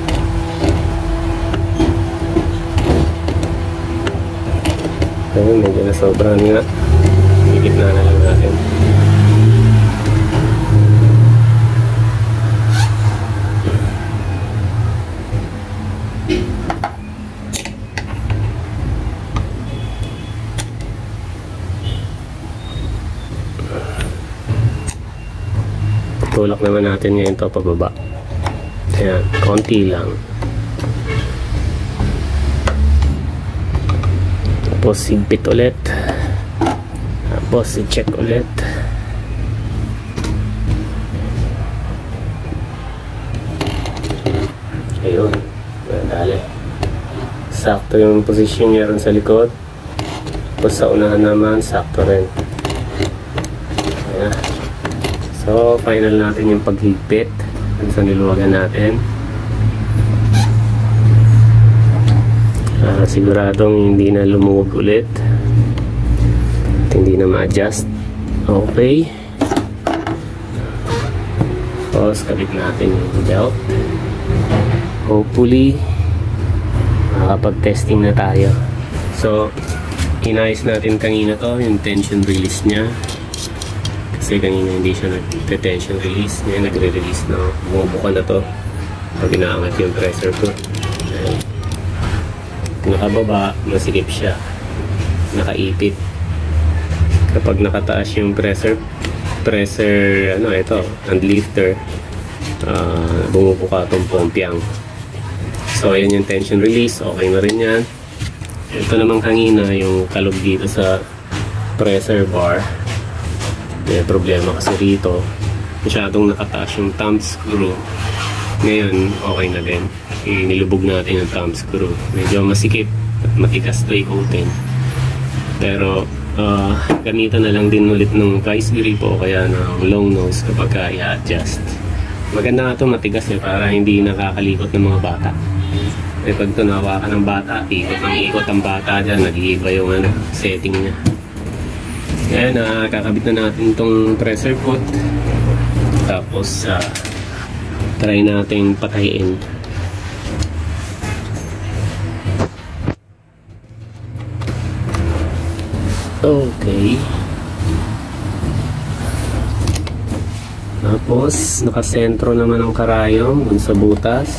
Pero medyo nasobran nga. Higit na na lang natin. Tulak naman natin ngayon ito pababa. Ayan, konti lang. Tapos higpit ulit. Tapos i-check ulit. Ayun, madali. Sakto yung position niya rin sa likod. Tapos sa unahan naman, sakto rin. Ayan. So, final natin yung paghigpit sa niluwagan natin. Uh, siguradong hindi na lumuwag ulit at hindi na ma-adjust. Okay. Tapos, kabit natin yung belt. Hopefully, makakapag-testing na tayo. So, inayos natin kanina to, yung tension release niya. Kasi kanina hindi siya nag-tension release. Ngayon nagre-release na. Bumubuka na to pag inaangat yung pressure ko. Ayan. Nakababa, masikip siya. Nakaipit. Kapag nakataas yung pressure, pressure, ano ito, and lifter, uh, bumubuka itong pompiang. So, ayan yung tension release. Okay na rin yan. Ito naman kanina, yung kalog dito sa pressure bar. May problema kasi rito. Masyadong nakataas yung thumb screw. Ngayon, okay na din. Nilubog natin yung thumb screw. Medyo masikip at matigas to ikutin. Pero, uh, gamitan na lang din ulit ng vice grip o kaya ng long nose kapag i-adjust. Maganda nga ito matigas eh, para hindi nakakalikot ng mga bata. Eh, pag tunawa ka ng bata, ikot ang ikot ang bata dyan, nag-iiba yung ano, setting niya. Ayan, uh, kakabit na natin itong pressure foot. Tapos, uh, try natin patayin. Okay. Tapos, nakasentro naman ang karayom dun sa butas.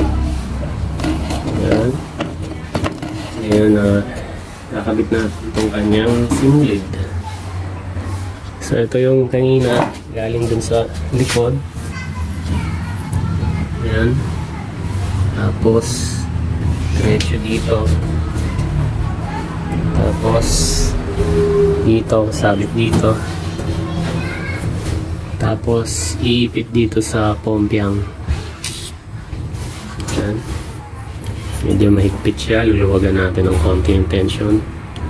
Ayan. Ayan, uh, kakabit natin itong kanyang sim lid. So, ito yung kanina, galing dun sa likod. Ayan. Tapos, diretso dito. Tapos, dito, sabit dito. Tapos, iipit dito sa pompiang. Ayan. Medyo mahigpit siya. Luluwagan natin ng konti yung tension.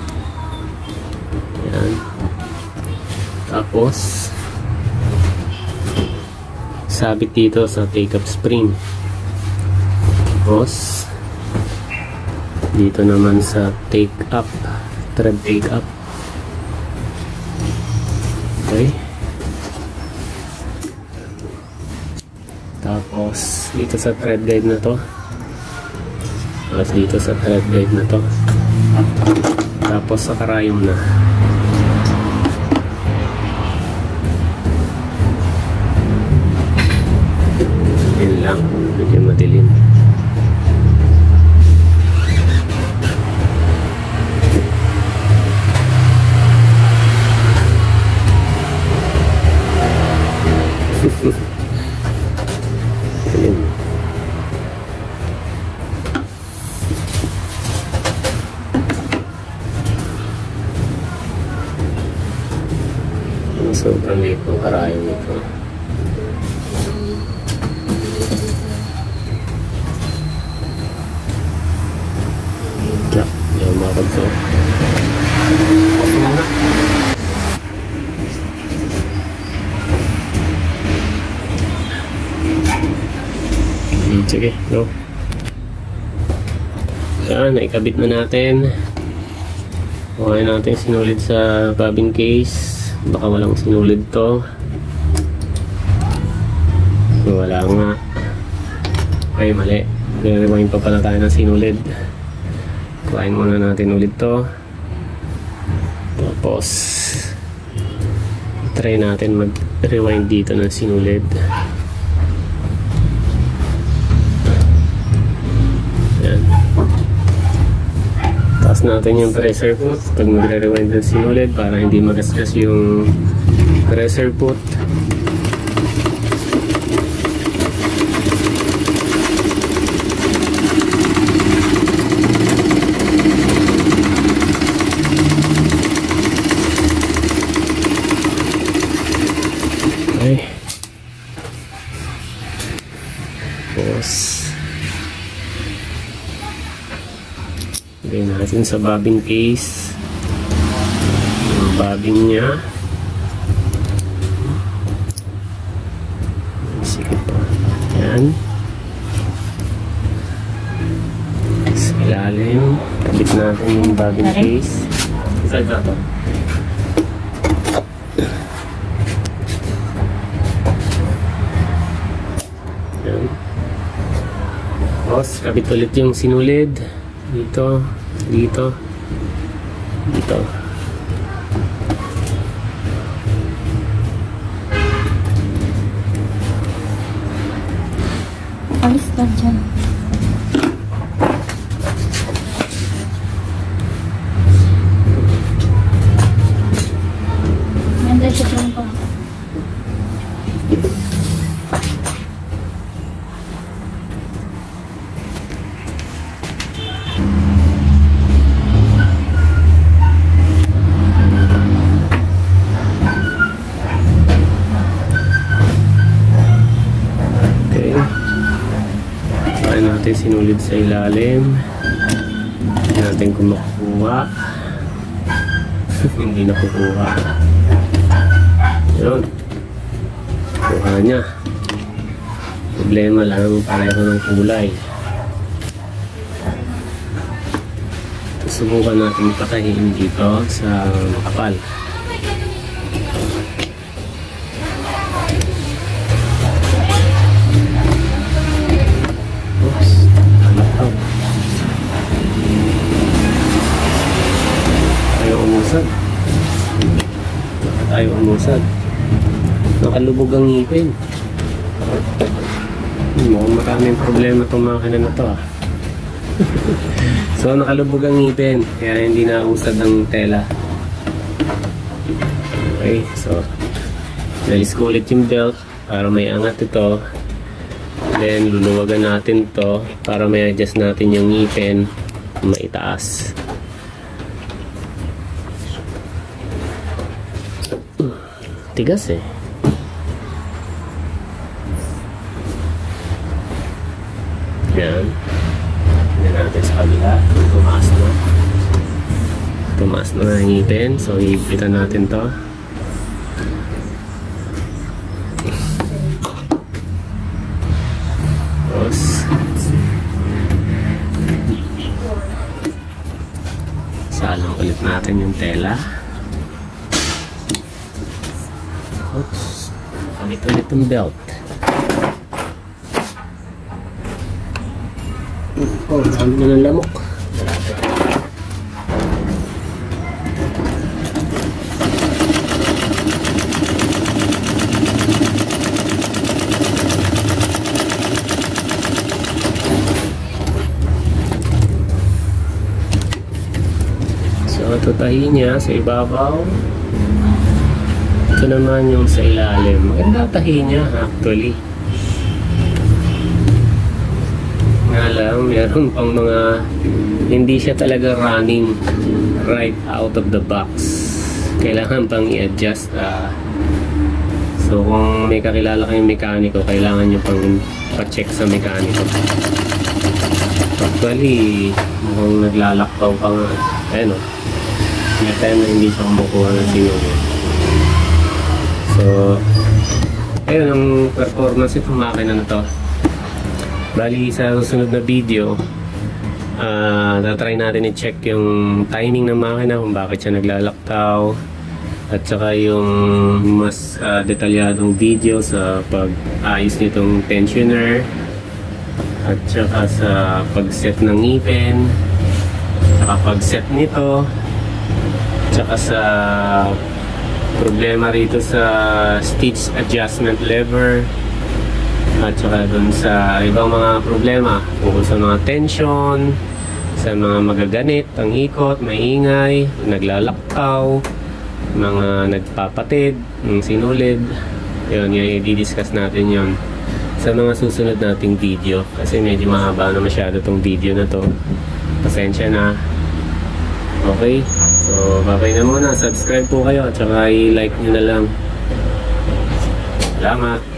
Ayan. Tapos, sabit dito sa take-up spring. Tapos, dito naman sa take-up, thread take-up. Okay. Tapos, dito sa thread guide na to. Tapos, dito sa thread guide na to. Tapos sa karayom na. Yun lang, medyo madilim. Ayun. Sobrang liit ng karayom ito. Yak, yung mga pagso. Sige, go. Yan, naikabit na natin. Okay natin sinulid sa bobbin case. Baka walang sinulid to. Wala nga. Ay, mali. Nire-rewind pa pala tayo ng sinulid. Kuhain muna natin ulit to. Tapos try natin mag-rewind dito ng sinulid. Yan. Taas natin yung pressure foot pag magre-rewind ng sinulid para hindi magasgas yung pressure foot. Okay. Tapos lagay natin sa bobbin case yung bobbin niya. Sige pa. Yan. Sa ilalim kabit natin yung bobbin case. Isa na to. Yan. Tapos kabit ulit yung sinulid dito, dito, dito. Alis ka dyan. Ganda siya lang pa. Natin sinulid sa ilalim. Hindi natin kung makukuha. Hindi nakukuha. Yun. Kuha niya. Problema lang pareho ng kulay. Subukan natin patahin dito sa makapal. Tayo umusad. Nakalubog ang ngipin. Mukhang maraming problema itong makina na to ah. So nakalubog ang ngipin kaya hindi na usad ang tela. Okay, so nalis ko ulit yung belt para may angat ito. Then luluwagan natin to para may adjust natin yung ngipin maitaas. Tigas eh. Yan. Yan natin sa kabila. Tumaas na. Tumaas na ang ngipin. So, iipitan natin to. Tapos, salang ulit natin yung tela. Oops. Ulit ulit yung belt. Oh, dami na ng lamok. ito tahi niya sa ibabaw. Ito naman yung sa ilalim. Maganda tahi niya actually. Nga lang, meron pang mga hindi siya talaga running right out of the box. Kailangan pang i-adjust. Uh, so kung may kakilala kayong mekaniko, kailangan nyo pang pa-check sa mekaniko. Actually, mukhang naglalaktaw pa nga. Ayan o. May time na hindi siya kumukuha ng sinunod. So, ayun ang performance itong makina na to. Bali, sa susunod na video, uh, tatry natin i-check yung timing ng makina, kung bakit siya naglalaktaw, at saka yung mas uh, detalyadong video sa pag-ayos nitong tensioner, at saka sa pag-set ng ngipin, saka pag-set nito, saka sa problema rito sa stitch adjustment lever, at saka dun sa ibang mga problema tungkol sa mga tension, sa mga magaganit, ang ikot, maingay, naglalaktaw, mga nagpapatid, ng sinulid. Yun, yun, i-discuss natin yun sa mga susunod nating video, kasi medyo mahaba na masyado tong video na to. Pasensya na. Okay, so babay na muna. Subscribe po kayo at saka i-like nyo na lang. Salamat.